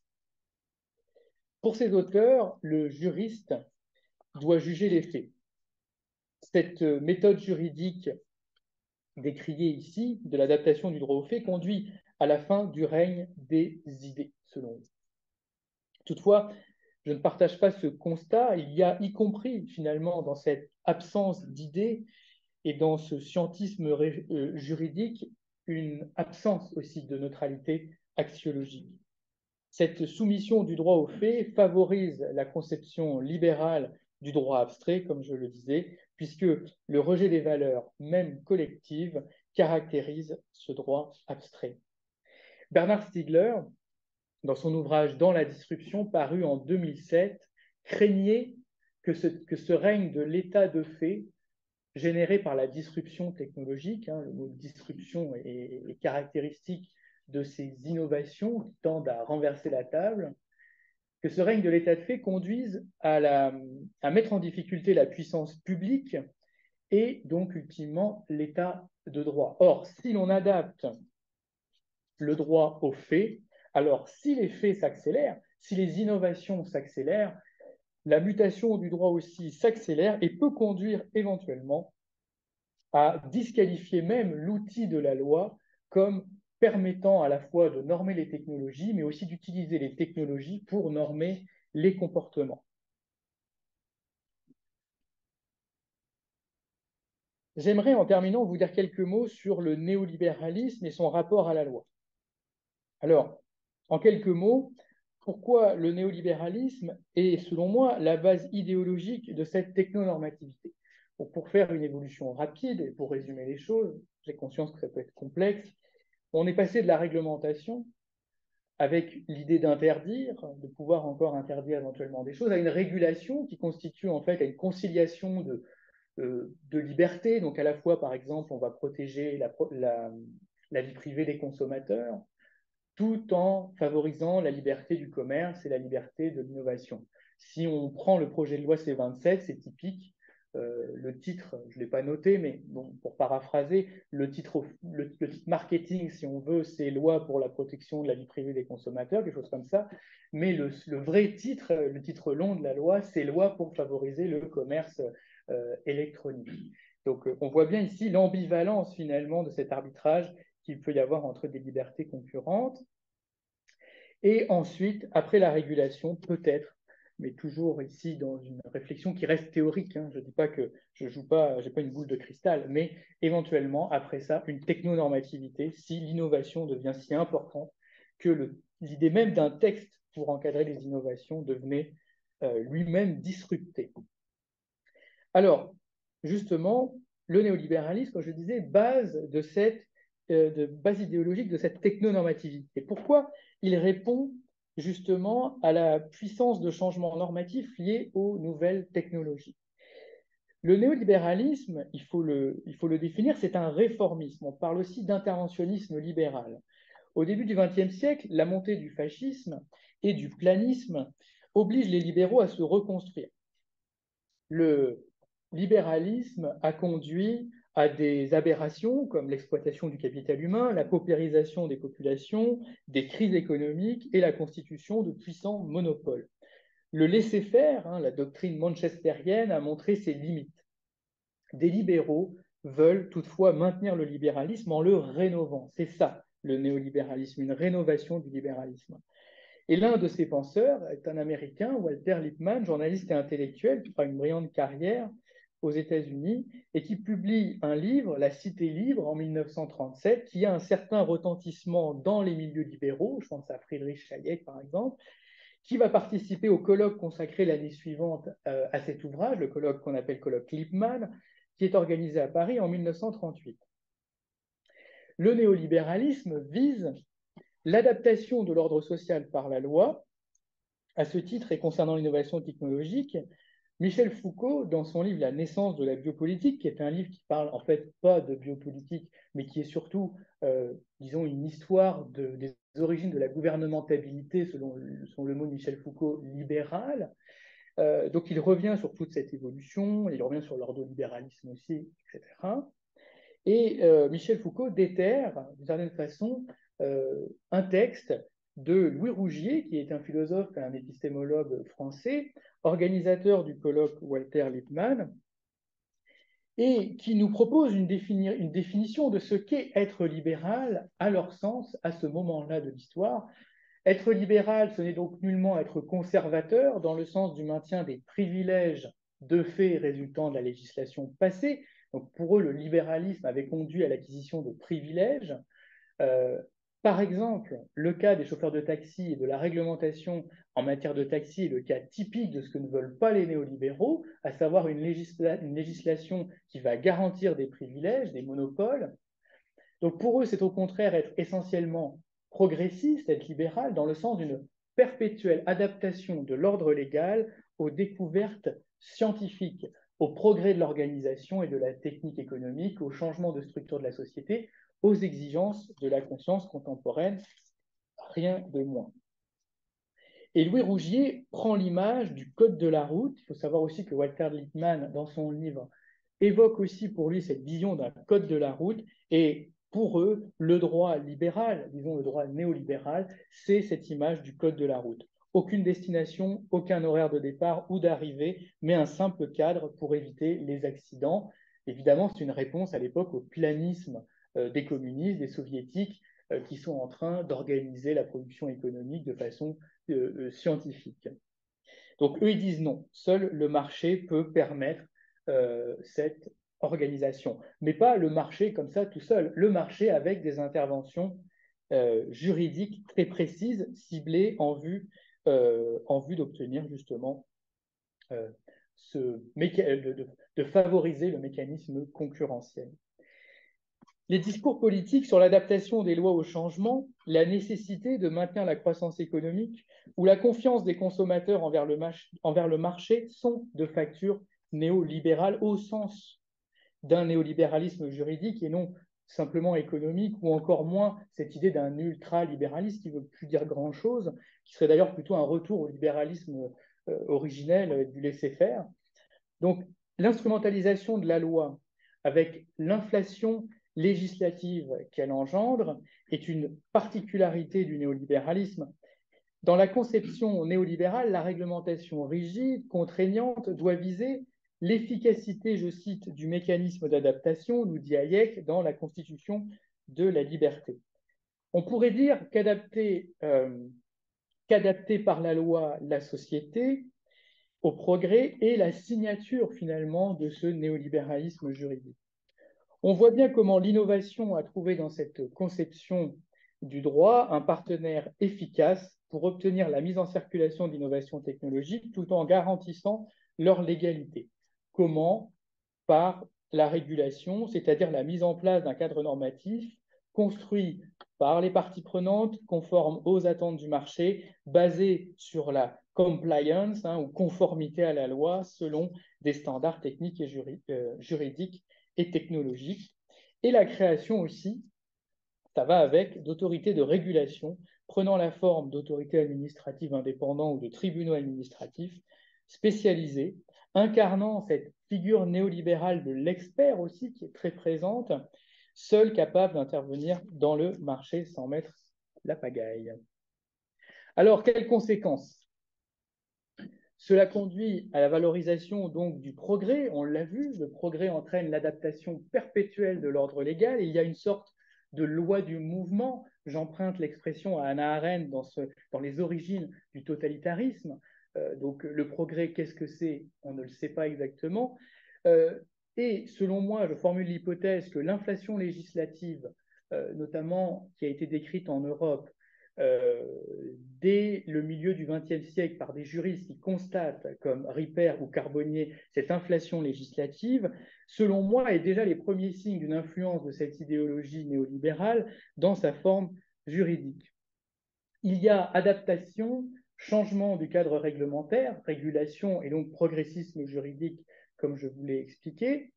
Pour ces auteurs, le juriste doit juger les faits. Cette méthode juridique décriée ici, de l'adaptation du droit aux faits, conduit à la fin du règne des idées, selon eux. Toutefois, je ne partage pas ce constat. Il y a, y compris finalement dans cette absence d'idées et dans ce scientisme euh, juridique, une absence aussi de neutralité axiologique. Cette soumission du droit aux faits favorise la conception libérale du droit abstrait, comme je le disais, puisque le rejet des valeurs, même collectives, caractérise ce droit abstrait. Bernard Stiegler, dans son ouvrage Dans la disruption, paru en deux mille sept, craignait que ce, que ce règne de l'état de fait, généré par la disruption technologique, hein, le mot disruption est, est caractéristique de ces innovations qui tendent à renverser la table, que ce règne de l'état de fait conduise à, la, à mettre en difficulté la puissance publique et donc ultimement l'état de droit. Or, si l'on adapte le droit aux faits, alors si les faits s'accélèrent, si les innovations s'accélèrent, la mutation du droit aussi s'accélère et peut conduire éventuellement à disqualifier même l'outil de la loi comme permettant à la fois de normer les technologies, mais aussi d'utiliser les technologies pour normer les comportements. J'aimerais, en terminant, vous dire quelques mots sur le néolibéralisme et son rapport à la loi. Alors, en quelques mots, pourquoi le néolibéralisme est, selon moi, la base idéologique de cette technonormativité? Donc, pour faire une évolution rapide et pour résumer les choses, j'ai conscience que ça peut être complexe, on est passé de la réglementation avec l'idée d'interdire, de pouvoir encore interdire éventuellement des choses, à une régulation qui constitue en fait à une conciliation de, euh, de liberté. Donc à la fois, par exemple, on va protéger la, la, la vie privée des consommateurs, tout en favorisant la liberté du commerce et la liberté de l'innovation. Si on prend le projet de loi C vingt-sept, c'est typique. Euh, le titre, je ne l'ai pas noté, mais bon, pour paraphraser, le titre, le, le titre marketing, si on veut, c'est loi pour la protection de la vie privée des consommateurs, quelque chose comme ça. Mais le, le vrai titre, le titre long de la loi, c'est loi pour favoriser le commerce euh, électronique. Donc, euh, on voit bien ici l'ambivalence finalement de cet arbitrage qu'il peut y avoir entre des libertés concurrentes. Et ensuite, après la régulation, peut-être, mais toujours ici dans une réflexion qui reste théorique, hein, je ne dis pas que je joue pas, j'ai pas une boule de cristal, mais éventuellement, après ça, une technonormativité, si l'innovation devient si importante que l'idée même d'un texte pour encadrer les innovations devenait euh, lui-même disrupté. Alors, justement, le néolibéralisme, comme je disais, base de cette euh, de base idéologique de cette technonormativité. Pourquoi il répond justement à la puissance de changement normatif liée aux nouvelles technologies. Le néolibéralisme, il faut le, il faut le définir, c'est un réformisme. On parle aussi d'interventionnisme libéral. Au début du vingtième siècle, la montée du fascisme et du planisme oblige les libéraux à se reconstruire. Le libéralisme a conduit à des aberrations comme l'exploitation du capital humain, la paupérisation des populations, des crises économiques et la constitution de puissants monopoles. Le laisser-faire, hein, la doctrine manchestérienne, a montré ses limites. Des libéraux veulent toutefois maintenir le libéralisme en le rénovant. C'est ça, le néolibéralisme, une rénovation du libéralisme. Et l'un de ces penseurs est un Américain, Walter Lippmann, journaliste et intellectuel, qui fera une brillante carrière aux États-Unis et qui publie un livre, La Cité libre, en mille neuf cent trente-sept, qui a un certain retentissement dans les milieux libéraux, je pense à Friedrich Hayek par exemple, qui va participer au colloque consacré l'année suivante euh, à cet ouvrage, le colloque qu'on appelle colloque Lippmann, qui est organisé à Paris en mille neuf cent trente-huit. Le néolibéralisme vise l'adaptation de l'ordre social par la loi. À ce titre, et concernant l'innovation technologique, Michel Foucault, dans son livre La naissance de la biopolitique, qui est un livre qui parle en fait pas de biopolitique, mais qui est surtout, euh, disons, une histoire de, des origines de la gouvernementabilité, selon, selon le mot de Michel Foucault, libérale. Euh, donc il revient sur toute cette évolution, il revient sur l'ordolibéralisme aussi, et cetera. Et euh, Michel Foucault déterre, d'une certaine façon, euh, un texte de Louis Rougier, qui est un philosophe et un épistémologue français, organisateur du colloque Walter Lippmann, et qui nous propose une, défini une définition de ce qu'est être libéral à leur sens à ce moment-là de l'histoire. Être libéral, ce n'est donc nullement être conservateur dans le sens du maintien des privilèges de fait résultant de la législation passée. Donc pour eux, le libéralisme avait conduit à l'acquisition de privilèges. Euh, par exemple, le cas des chauffeurs de taxi et de la réglementation en matière de taxi est le cas typique de ce que ne veulent pas les néolibéraux, à savoir une, législa une législation qui va garantir des privilèges, des monopoles. Donc pour eux, c'est au contraire être essentiellement progressiste, être libéral, dans le sens d'une perpétuelle adaptation de l'ordre légal aux découvertes scientifiques, au progrès de l'organisation et de la technique économique, au changement de structure de la société, aux exigences de la conscience contemporaine, rien de moins. Et Louis Rougier prend l'image du code de la route. Il faut savoir aussi que Walter Lippmann, dans son livre, évoque aussi pour lui cette vision d'un code de la route. Et pour eux, le droit libéral, disons le droit néolibéral, c'est cette image du code de la route. Aucune destination, aucun horaire de départ ou d'arrivée, mais un simple cadre pour éviter les accidents. Évidemment, c'est une réponse à l'époque au planisme des communistes, des soviétiques, euh, qui sont en train d'organiser la production économique de façon euh, euh, scientifique. Donc, eux, ils disent non. Seul le marché peut permettre euh, cette organisation. Mais pas le marché comme ça tout seul. Le marché avec des interventions euh, juridiques très précises, ciblées en vue, euh, en vue d'obtenir justement euh, ce de, de, de favoriser le mécanisme concurrentiel. Les discours politiques sur l'adaptation des lois au changement, la nécessité de maintenir la croissance économique ou la confiance des consommateurs envers le, envers le marché sont de facture néolibérale au sens d'un néolibéralisme juridique et non simplement économique, ou encore moins cette idée d'un ultralibéralisme qui ne veut plus dire grand-chose, qui serait d'ailleurs plutôt un retour au libéralisme euh, originel du laisser-faire. Donc, l'instrumentalisation de la loi avec l'inflation législative qu'elle engendre est une particularité du néolibéralisme. Dans la conception néolibérale, la réglementation rigide, contraignante, doit viser l'efficacité, je cite, du mécanisme d'adaptation, nous dit Hayek, dans la Constitution de la liberté. On pourrait dire qu'adapter euh, qu'adapter par la loi la société au progrès est la signature finalement de ce néolibéralisme juridique. On voit bien comment l'innovation a trouvé dans cette conception du droit un partenaire efficace pour obtenir la mise en circulation d'innovations technologiques tout en garantissant leur légalité. Comment? Par la régulation, c'est-à-dire la mise en place d'un cadre normatif construit par les parties prenantes, conforme aux attentes du marché, basé sur la compliance hein, ou conformité à la loi selon des standards techniques et juri euh, juridiques et technologiques. Et la création aussi, ça va avec d'autorités de régulation prenant la forme d'autorités administratives indépendantes ou de tribunaux administratifs spécialisés, incarnant cette figure néolibérale de l'expert aussi qui est très présente, seul capable d'intervenir dans le marché sans mettre la pagaille. Alors, quelles conséquences? Cela conduit à la valorisation donc du progrès, on l'a vu, le progrès entraîne l'adaptation perpétuelle de l'ordre légal, et il y a une sorte de loi du mouvement, j'emprunte l'expression à Hannah Arendt dans, ce, dans les origines du totalitarisme, euh, donc le progrès, qu'est-ce que c'est? On ne le sait pas exactement, euh, et selon moi, je formule l'hypothèse que l'inflation législative, euh, notamment qui a été décrite en Europe, euh, dès le milieu du vingtième siècle par des juristes qui constatent, comme Ripper ou Carbonnier, cette inflation législative, selon moi, est déjà les premiers signes d'une influence de cette idéologie néolibérale dans sa forme juridique. Il y a adaptation, changement du cadre réglementaire, régulation et donc progressisme juridique, comme je vous l'ai expliqué.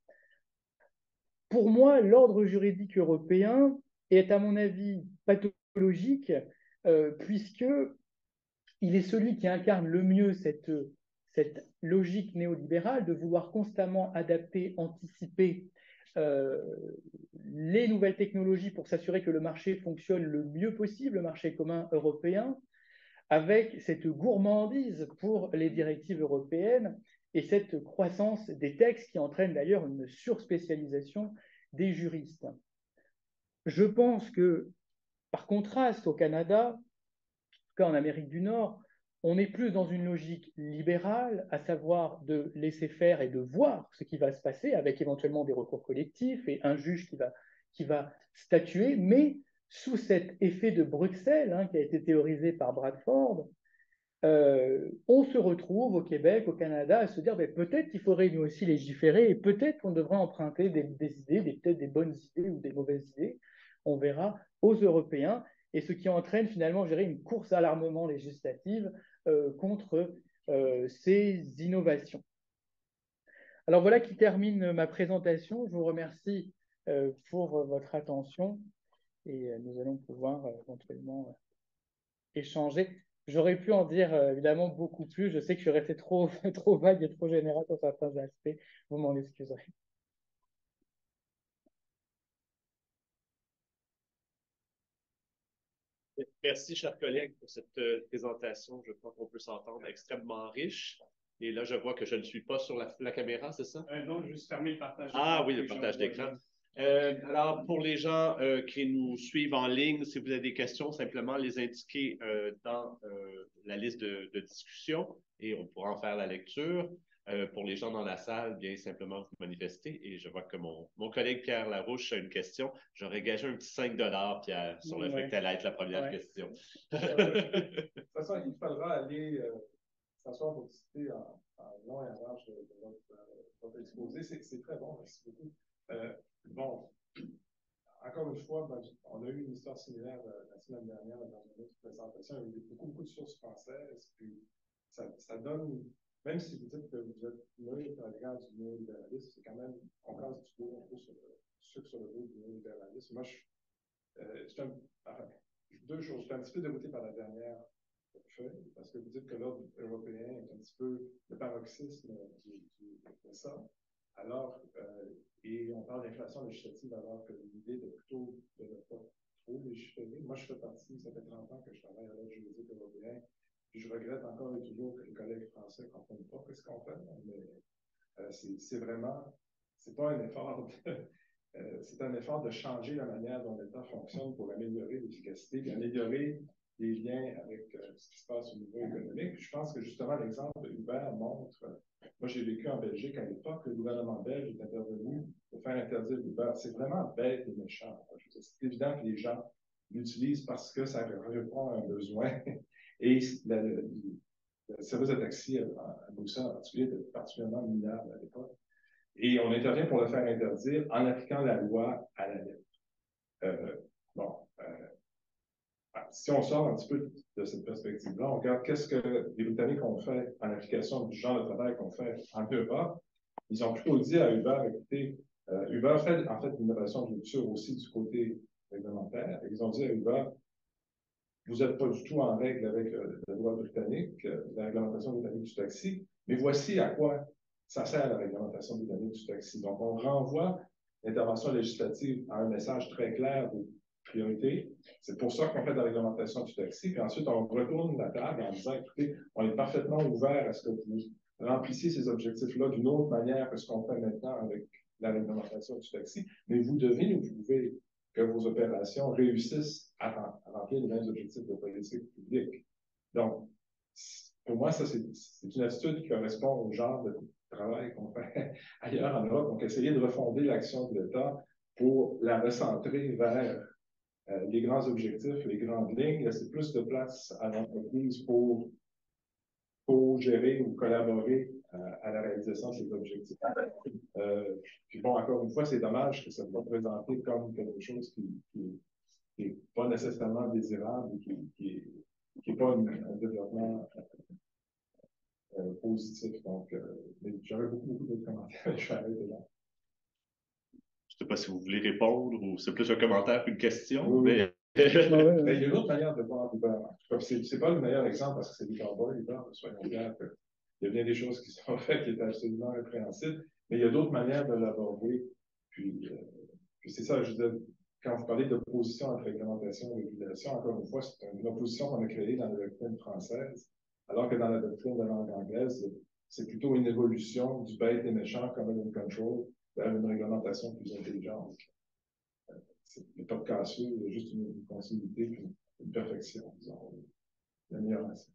Pour moi, l'ordre juridique européen est, à mon avis, pathologique, euh, puisque il est celui qui incarne le mieux cette, cette logique néolibérale de vouloir constamment adapter, anticiper euh, les nouvelles technologies pour s'assurer que le marché fonctionne le mieux possible, le marché commun européen, avec cette gourmandise pour les directives européennes et cette croissance des textes qui entraîne d'ailleurs une surspécialisation des juristes. Je pense que, par contraste au Canada, en Amérique du Nord, on est plus dans une logique libérale, à savoir de laisser faire et de voir ce qui va se passer avec éventuellement des recours collectifs et un juge qui va, qui va statuer, mais sous cet effet de Bruxelles hein, qui a été théorisé par Bradford, euh, on se retrouve au Québec, au Canada, à se dire ben, peut-être qu'il faudrait nous aussi légiférer et peut-être qu'on devrait emprunter des, des idées, des, peut-être des bonnes idées ou des mauvaises idées, on verra, aux Européens, et ce qui entraîne finalement, je dirais, une course à l'armement législative euh, contre euh, ces innovations. Alors voilà qui termine ma présentation. Je vous remercie euh, pour votre attention et euh, nous allons pouvoir euh, éventuellement échanger. J'aurais pu en dire euh, évidemment beaucoup plus. Je sais que je suis resté trop, trop vague et trop général sur certains aspects. Vous m'en excuserez. Merci, chers collègues, pour cette euh, présentation. Je crois qu'on peut s'entendre extrêmement riche. Et là, je vois que je ne suis pas sur la, la caméra, c'est ça? Euh, non, juste fermer le partage d'écran. Ah oui, le partage d'écran. Euh, alors, pour les gens euh, qui nous suivent en ligne, si vous avez des questions, simplement les indiquer euh, dans euh, la liste de, de discussion et on pourra en faire la lecture. Euh, pour les gens dans la salle, bien simplement vous manifester. Et je vois que mon, mon collègue Pierre Larouche a une question. J'aurais gagé un petit cinq dollars, Pierre, sur le ouais. fait que tu allais être la première ouais. question. De toute façon, il faudra aller euh, s'asseoir pour discuter en, en long et en large de, de votre, euh, votre exposé. C'est très bon, merci beaucoup. Euh, bon, encore une fois, ben, on a eu une histoire similaire euh, la semaine dernière dans une autre présentation. Il y a eu beaucoup, beaucoup de sources françaises. Puis ça, ça donne, même si vous dites que vous êtes né dans le cadre du néolibéralisme, c'est quand même, on casse du coup un peu sur le, sur, sur le dos du néolibéralisme. Moi, je, euh, je un, enfin, deux choses. Je suis un petit peu dérouté par la dernière feuille, parce que vous dites que l'ordre européen est un petit peu le paroxysme du, du, de ça. Alors, euh, et on parle d'inflation législative alors que l'idée de plutôt de ne pas trop légiférer. Moi, je fais partie, ça fait trente ans que je travaille à l'ordre juridique européen, puis je regrette encore et toujours que les collègues français ne comprennent pas ce qu'on fait, mais euh, c'est vraiment, c'est pas un effort de, euh, c'est un effort de changer la manière dont l'État fonctionne pour améliorer l'efficacité, puis améliorer les liens avec euh, ce qui se passe au niveau économique. Puis je pense que justement l'exemple de Uber montre, euh, moi j'ai vécu en Belgique à l'époque, le gouvernement belge est intervenu pour faire interdire Uber. C'est vraiment bête et méchant. C'est évident que les gens l'utilisent parce que ça répond à un besoin. Et le, le, le service de taxi à, à Bruxelles en particulier était particulièrement minable à l'époque. Et on intervient pour le faire interdire en appliquant la loi à la lettre. Euh, bon, euh, si on sort un petit peu de cette perspective-là, on regarde qu'est-ce que les Britanniques ont fait en application du genre de travail qu'on fait en Europe. Ils ont plutôt dit à Uber, écoutez, euh, Uber fait en fait une innovation de rupture aussi du côté réglementaire. Ils ont dit à Uber, vous n'êtes pas du tout en règle avec euh, la loi britannique, euh, la réglementation britannique du taxi, mais voici à quoi ça sert la réglementation britannique du taxi. Donc, on renvoie l'intervention législative à un message très clair de priorité. C'est pour ça qu'on fait de la réglementation du taxi. Puis ensuite, on retourne la table en disant, écoutez, on est parfaitement ouvert à ce que vous remplissiez ces objectifs-là d'une autre manière que ce qu'on fait maintenant avec la réglementation du taxi. Mais vous devez nous prouver que vos opérations réussissent à, à remplir les mêmes objectifs de politique publique. Donc, pour moi, ça, c'est une attitude qui correspond au genre de travail qu'on fait ailleurs en Europe. Donc, essayer de refonder l'action de l'État pour la recentrer vers euh, les grands objectifs, les grandes lignes, laisser plus de place à l'entreprise pour, pour gérer ou collaborer euh, à la réalisation de ces objectifs. Euh, puis bon, encore une fois, c'est dommage que ça soit présenté comme quelque chose qui n'est pas nécessairement désirable, qui n'est qui, pas une, un développement euh, euh, positif. Donc, euh, j'aurais beaucoup, beaucoup d'autres commentaires. Je vais arrêter là. Je ne sais pas si vous voulez répondre ou c'est plus un commentaire qu'une question, oui, mais... mais il y a une autre manière de voir Uber. Ce n'est pas le meilleur exemple parce que c'est des cowboys, Uber, soyons clairs. Il y a bien des choses qui sont faites qui étaient absolument répréhensibles, mais il y a d'autres manières de l'aborder. Puis, euh, puis c'est ça, je disais, quand vous parlez d'opposition entre réglementation et régulation, encore une fois, c'est une opposition qu'on a créée dans la doctrine française, alors que dans la doctrine de langue anglaise, c'est plutôt une évolution du bête et méchant common control vers une réglementation plus intelligente. Il n'y a pas de cassure, il y a juste une, une continuité, une, une perfection, disons, une amélioration.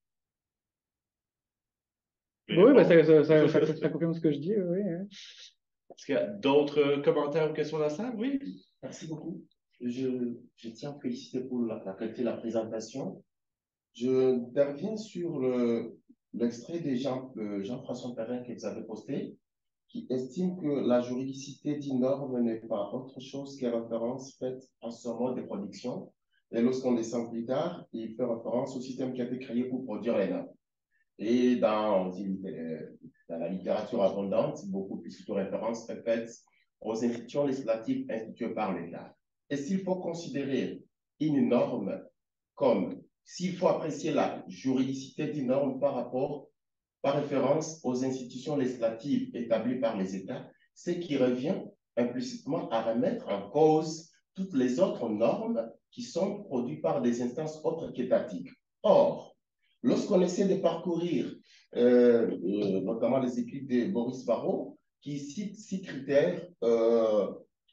Oui, bon, bah, ça, ça, ça, ça, ça confirme ce que je dis, oui. Hein. Est-ce qu'il y a d'autres commentaires ou questions dans la salle? Oui. Merci beaucoup. Je, je tiens à féliciter pour la, la qualité de la présentation. Je interviens sur l'extrait le, de Jean, euh, Jean-François Perrin que vous avez posté, qui estime que la juridicité d'une norme n'est pas autre chose que référence faite en ce mode de production. Et lorsqu'on descend plus tard, il fait référence au système qui a été créé pour produire les normes. Et dans, dans la littérature abondante, beaucoup plus de références sont faites aux institutions législatives instituées par l'État. Est-ce qu'il faut considérer une norme comme, s'il faut apprécier la juridicité d'une norme par rapport, par référence aux institutions législatives établies par les États, ce qui revient implicitement à remettre en cause toutes les autres normes qui sont produites par des instances autres qu'étatiques. Or, lorsqu'on essaie de parcourir euh, euh, notamment les écrits de Boris Varro, qui cite six critères euh,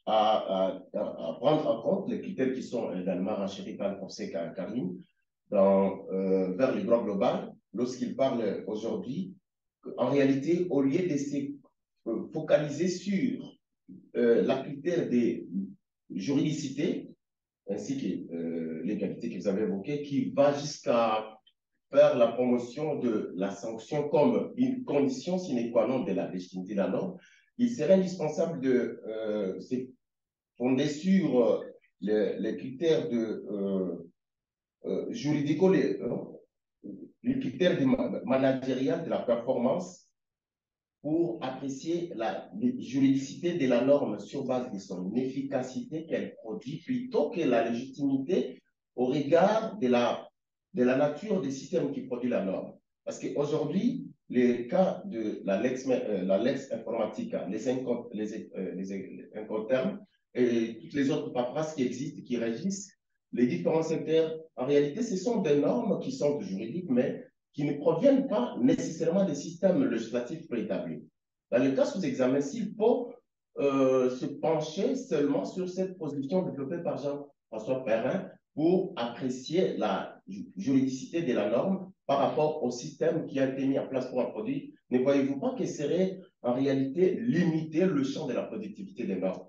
à, à, à prendre en compte les critères qui sont également renchéris par le conseil Karim dans, euh, vers le droit global, lorsqu'il parle aujourd'hui, en réalité, au lieu de se euh, focaliser sur euh, la critère des juridicités, ainsi que euh, l'égalité que vous avez évoquée, qui va jusqu'à faire la promotion de la sanction comme une condition sine qua non de la légitimité de la norme, il serait indispensable de euh, se fonder sur euh, les, les critères de euh, euh, juridico, les, euh, les critères managériels de la performance pour apprécier la juridicité de la norme sur base de son efficacité qu'elle produit plutôt que la légitimité au regard de la, de la nature des systèmes qui produisent la norme. Parce qu'aujourd'hui, les cas de la Lex, euh, la Lex informatique, les, incont, les, euh, les incoterms et toutes les autres paperasses qui existent, qui régissent les différents secteurs, en réalité, ce sont des normes qui sont juridiques, mais qui ne proviennent pas nécessairement des systèmes législatifs préétablis. Dans le cas sous examen, s'il faut euh, se pencher seulement sur cette position développée par Jean-François Perrin pour apprécier la juridicité de la norme par rapport au système qui a été mis en place pour un produit, ne voyez-vous pas que serait en réalité limiter le champ de la productivité des normes?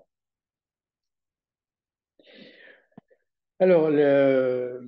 Alors, le...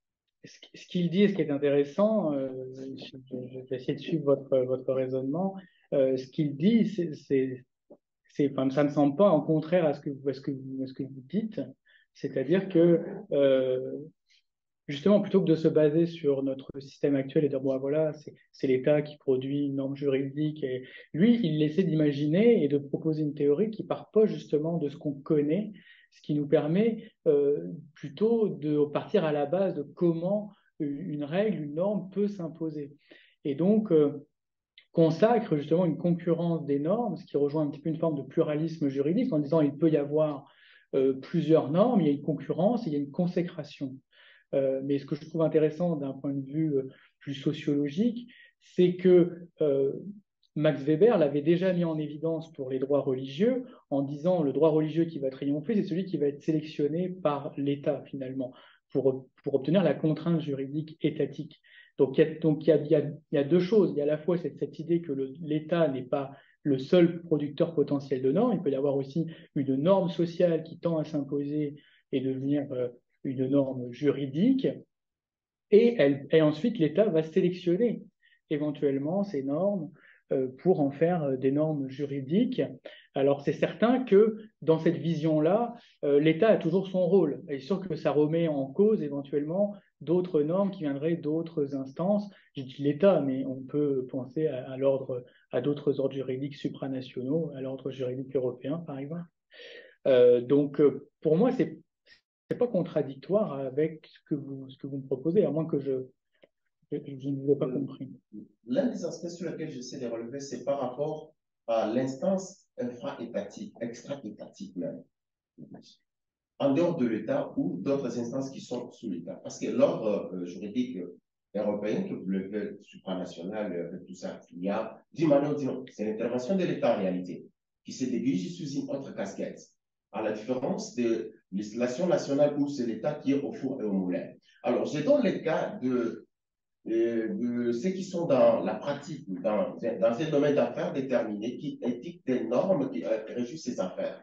ce qu'il dit, et ce qui est intéressant, euh, je, je vais essayer de suivre votre, votre raisonnement, euh, ce qu'il dit, c'est, enfin, ça ne semble pas en contraire à ce que, à ce que, à ce que vous dites, c'est-à-dire que euh, justement, plutôt que de se baser sur notre système actuel et dire, bon, voilà, c'est l'État qui produit une norme juridique, et lui, il essaie d'imaginer et de proposer une théorie qui part pas justement de ce qu'on connaît, ce qui nous permet euh, plutôt de partir à la base de comment une règle, une norme peut s'imposer. Et donc, euh, consacre justement une concurrence des normes, ce qui rejoint un petit peu une forme de pluralisme juridique, en disant il peut y avoir euh, plusieurs normes, il y a une concurrence, il y a une consécration. Euh, mais ce que je trouve intéressant d'un point de vue euh, plus sociologique, c'est que euh, Max Weber l'avait déjà mis en évidence pour les droits religieux en disant le droit religieux qui va triompher, c'est celui qui va être sélectionné par l'État finalement pour, pour obtenir la contrainte juridique étatique. Donc il y a, donc, il y a, il y a, il y a deux choses. Il y a à la fois cette, cette idée que l'État n'est pas le seul producteur potentiel de normes, il peut y avoir aussi une norme sociale qui tend à s'imposer et devenir euh, une norme juridique, et, elle, et ensuite l'État va sélectionner éventuellement ces normes euh, pour en faire des normes juridiques. Alors c'est certain que dans cette vision-là, euh, l'État a toujours son rôle. Et sûr que ça remet en cause éventuellement d'autres normes qui viendraient d'autres instances. Je dis l'État, mais on peut penser à, à l'ordre, à d'autres ordres juridiques supranationaux, à l'ordre juridique européen par exemple. Euh, donc pour moi, c'est c'est pas contradictoire avec ce que vous, ce que vous me proposez, à moins que je, je, je ne vous ai pas compris. L'un des aspects sur lesquels j'essaie de relever, c'est par rapport à l'instance infra-étatique, extra-étatique même, en dehors de l'État ou d'autres instances qui sont sous l'État. Parce que l'ordre euh, juridique européen, que vous le faites supranational, euh, tout ça, il y a, d'une manière ou d'une autre, c'est l'intervention de l'État en réalité, qui se déguise sous une autre casquette. À la différence de législation nationale où c'est l'État qui est au four et au moulin. Alors, je donne le cas de, de, de ceux qui sont dans la pratique, dans, dans un domaine d'affaires déterminé, qui éthiquent des normes qui euh, régissent ces affaires.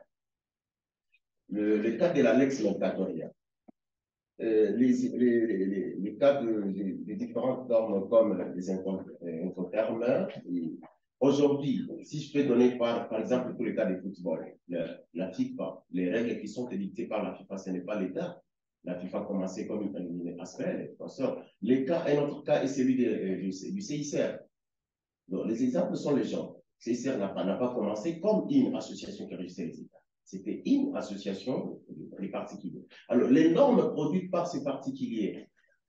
Le, le cas de la Lex Mercatoria. Euh, les, les, les, les cas de, de, de différentes normes comme les incoterms. Aujourd'hui, si je peux donner par, par exemple pour le cas du football, la, la FIFA, les règles qui sont édictées par la FIFA, ce n'est pas l'État. La FIFA a commencé comme une, une aspect, les cas, un autre cas est celui de, de, du C I C R. Donc, les exemples sont les gens. C I C R n'a pas, n'a pas commencé comme une association qui régissait les États. C'était une association des particuliers. Alors, les normes produites par ces particuliers,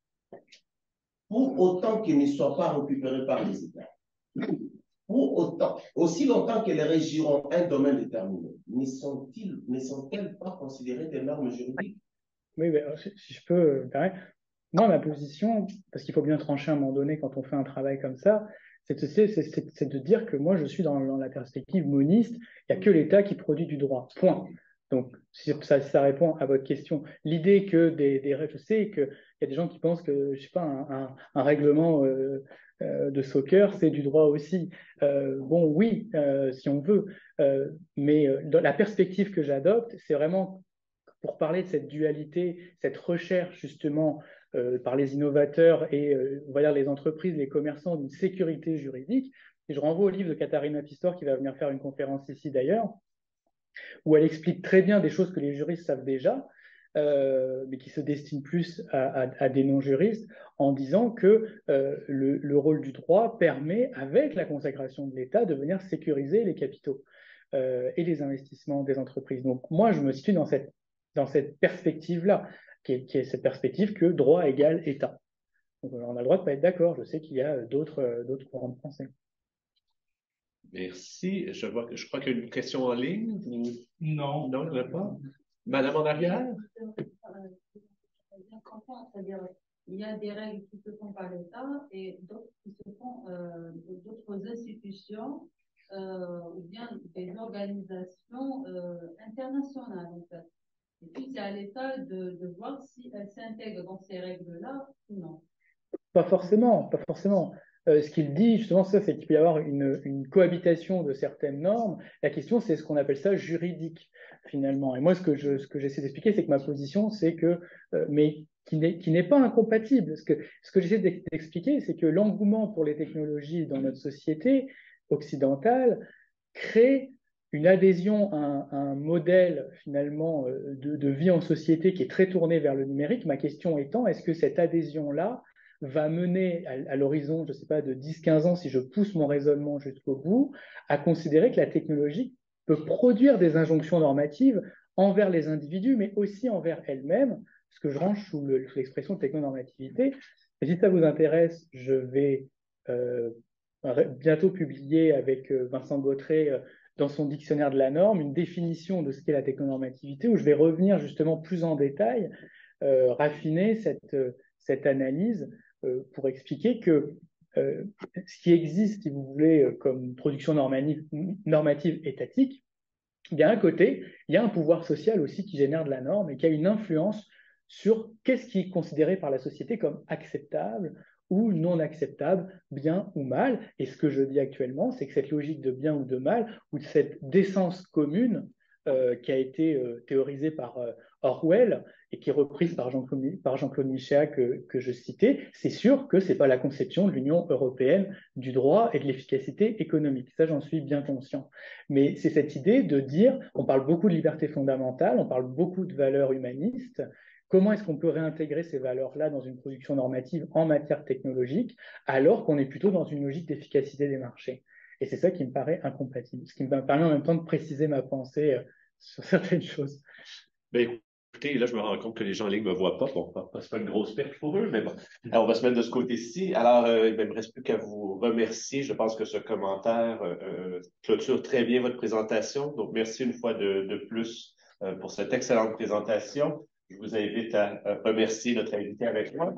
pour autant qu'ils ne soient pas récupérés par les États, pour autant, aussi longtemps qu'elles régiront un domaine déterminé, ne sont-ils, ne sont-elles pas considérées des normes juridiques? Oui, mais si je peux, moi, ma position, parce qu'il faut bien trancher à un moment donné quand on fait un travail comme ça, c'est de, de dire que moi, je suis dans, dans la perspective moniste, il n'y a que l'État qui produit du droit. Point. Donc, si ça, si ça répond à votre question, l'idée que des, des je sais qu'il y a des gens qui pensent que, je sais pas, un, un, un règlement euh, euh, de soccer, c'est du droit aussi. Euh, bon, oui, euh, si on veut, euh, mais euh, dans la perspective que j'adopte, c'est vraiment pour parler de cette dualité, cette recherche justement euh, par les innovateurs et euh, on va dire les entreprises, les commerçants d'une sécurité juridique. Et je renvoie au livre de Katharina Pistor qui va venir faire une conférence ici d'ailleurs, où elle explique très bien des choses que les juristes savent déjà, euh, mais qui se destinent plus à, à, à des non-juristes, en disant que euh, le, le, rôle du droit permet, avec la consacration de l'État, de venir sécuriser les capitaux euh, et les investissements des entreprises. Donc moi, je me situe dans cette, dans cette perspective-là, qui est, qui est cette perspective que droit égale État. Donc on a le droit de ne pas être d'accord. Je sais qu'il y a d'autres d'autres courants de pensée. Merci. Je vois que je crois qu'il y a une question en ligne. Non. Non, il n'y en a pas. Madame en arrière? C'est-à-dire, il y a des règles qui se font par l'État et d'autres qui se font euh, d'autres institutions euh, ou bien des organisations euh, internationales. En fait. Et puis, c'est à l'État de, de voir si elles s'intègrent dans ces règles-là ou non. Pas forcément, pas forcément. Euh, ce qu'il dit, justement, ça, c'est qu'il peut y avoir une, une cohabitation de certaines normes. La question, c'est ce qu'on appelle ça juridique, finalement. Et moi, ce que je, ce que j'essaie d'expliquer, c'est que ma position, c'est que, euh, mais qui n'est, qui n'est pas incompatible. Ce que, ce que j'essaie d'expliquer, c'est que l'engouement pour les technologies dans notre société occidentale crée une adhésion à un, à un modèle, finalement, euh, de, de vie en société qui est très tourné vers le numérique. Ma question étant, est-ce que cette adhésion-là va mener à, à l'horizon, je ne sais pas, de dix quinze ans, si je pousse mon raisonnement jusqu'au bout, à considérer que la technologie peut produire des injonctions normatives envers les individus, mais aussi envers elle-même, ce que je range sous l'expression technonormativité. Et si ça vous intéresse, je vais euh, bientôt publier avec Vincent Gautrey euh, dans son dictionnaire de la norme une définition de ce qu'est la technonormativité, où je vais revenir justement plus en détail, euh, raffiner cette, cette analyse euh, pour expliquer que euh, ce qui existe, si vous voulez, comme production normative, normative étatique, bien à côté, il y a un pouvoir social aussi qui génère de la norme et qui a une influence sur qu'est-ce qui est considéré par la société comme acceptable ou non acceptable, bien ou mal. Et ce que je dis actuellement, c'est que cette logique de bien ou de mal, ou de cette décence commune euh, qui a été euh, théorisée par euh, Orwell et qui est reprise par Jean-Claude par Jean-Claude Michéa que, que je citais, c'est sûr que ce n'est pas la conception de l'Union européenne du droit et de l'efficacité économique. Ça, j'en suis bien conscient. Mais c'est cette idée de dire, on parle beaucoup de liberté fondamentale, on parle beaucoup de valeurs humanistes. Comment est-ce qu'on peut réintégrer ces valeurs-là dans une production normative en matière technologique, alors qu'on est plutôt dans une logique d'efficacité des marchés? Et c'est ça qui me paraît incompatible, ce qui me permet en même temps de préciser ma pensée euh, sur certaines choses. Ben, écoutez, là, je me rends compte que les gens en ligne ne me voient pas. Bon, c'est pas une grosse perte pour eux, mais bon. Alors, on va se mettre de ce côté-ci. Alors, euh, il ne me reste plus qu'à vous remercier. Je pense que ce commentaire euh, clôture très bien votre présentation. Donc, merci une fois de, de plus euh, pour cette excellente présentation. Je vous invite à euh, remercier notre invité avec moi.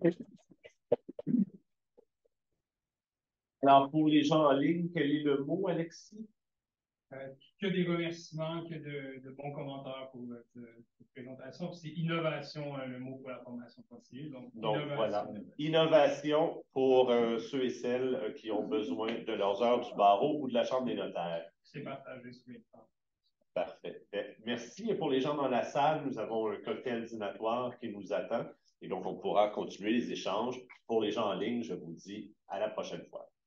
Alors, pour les gens en ligne, quel est le mot, Alexis? Euh, que des remerciements, que de, de bons commentaires pour votre, votre présentation. C'est innovation, euh, le mot pour la formation continue. Donc, Donc innovation. voilà, innovation pour euh, ceux et celles euh, qui ont besoin de leurs heures du barreau ou de la Chambre des notaires. C'est partagé sur les temps. Parfait. Merci. Et pour les gens dans la salle, nous avons un cocktail dînatoire qui nous attend. Et donc, on pourra continuer les échanges. Pour les gens en ligne, je vous dis à la prochaine fois.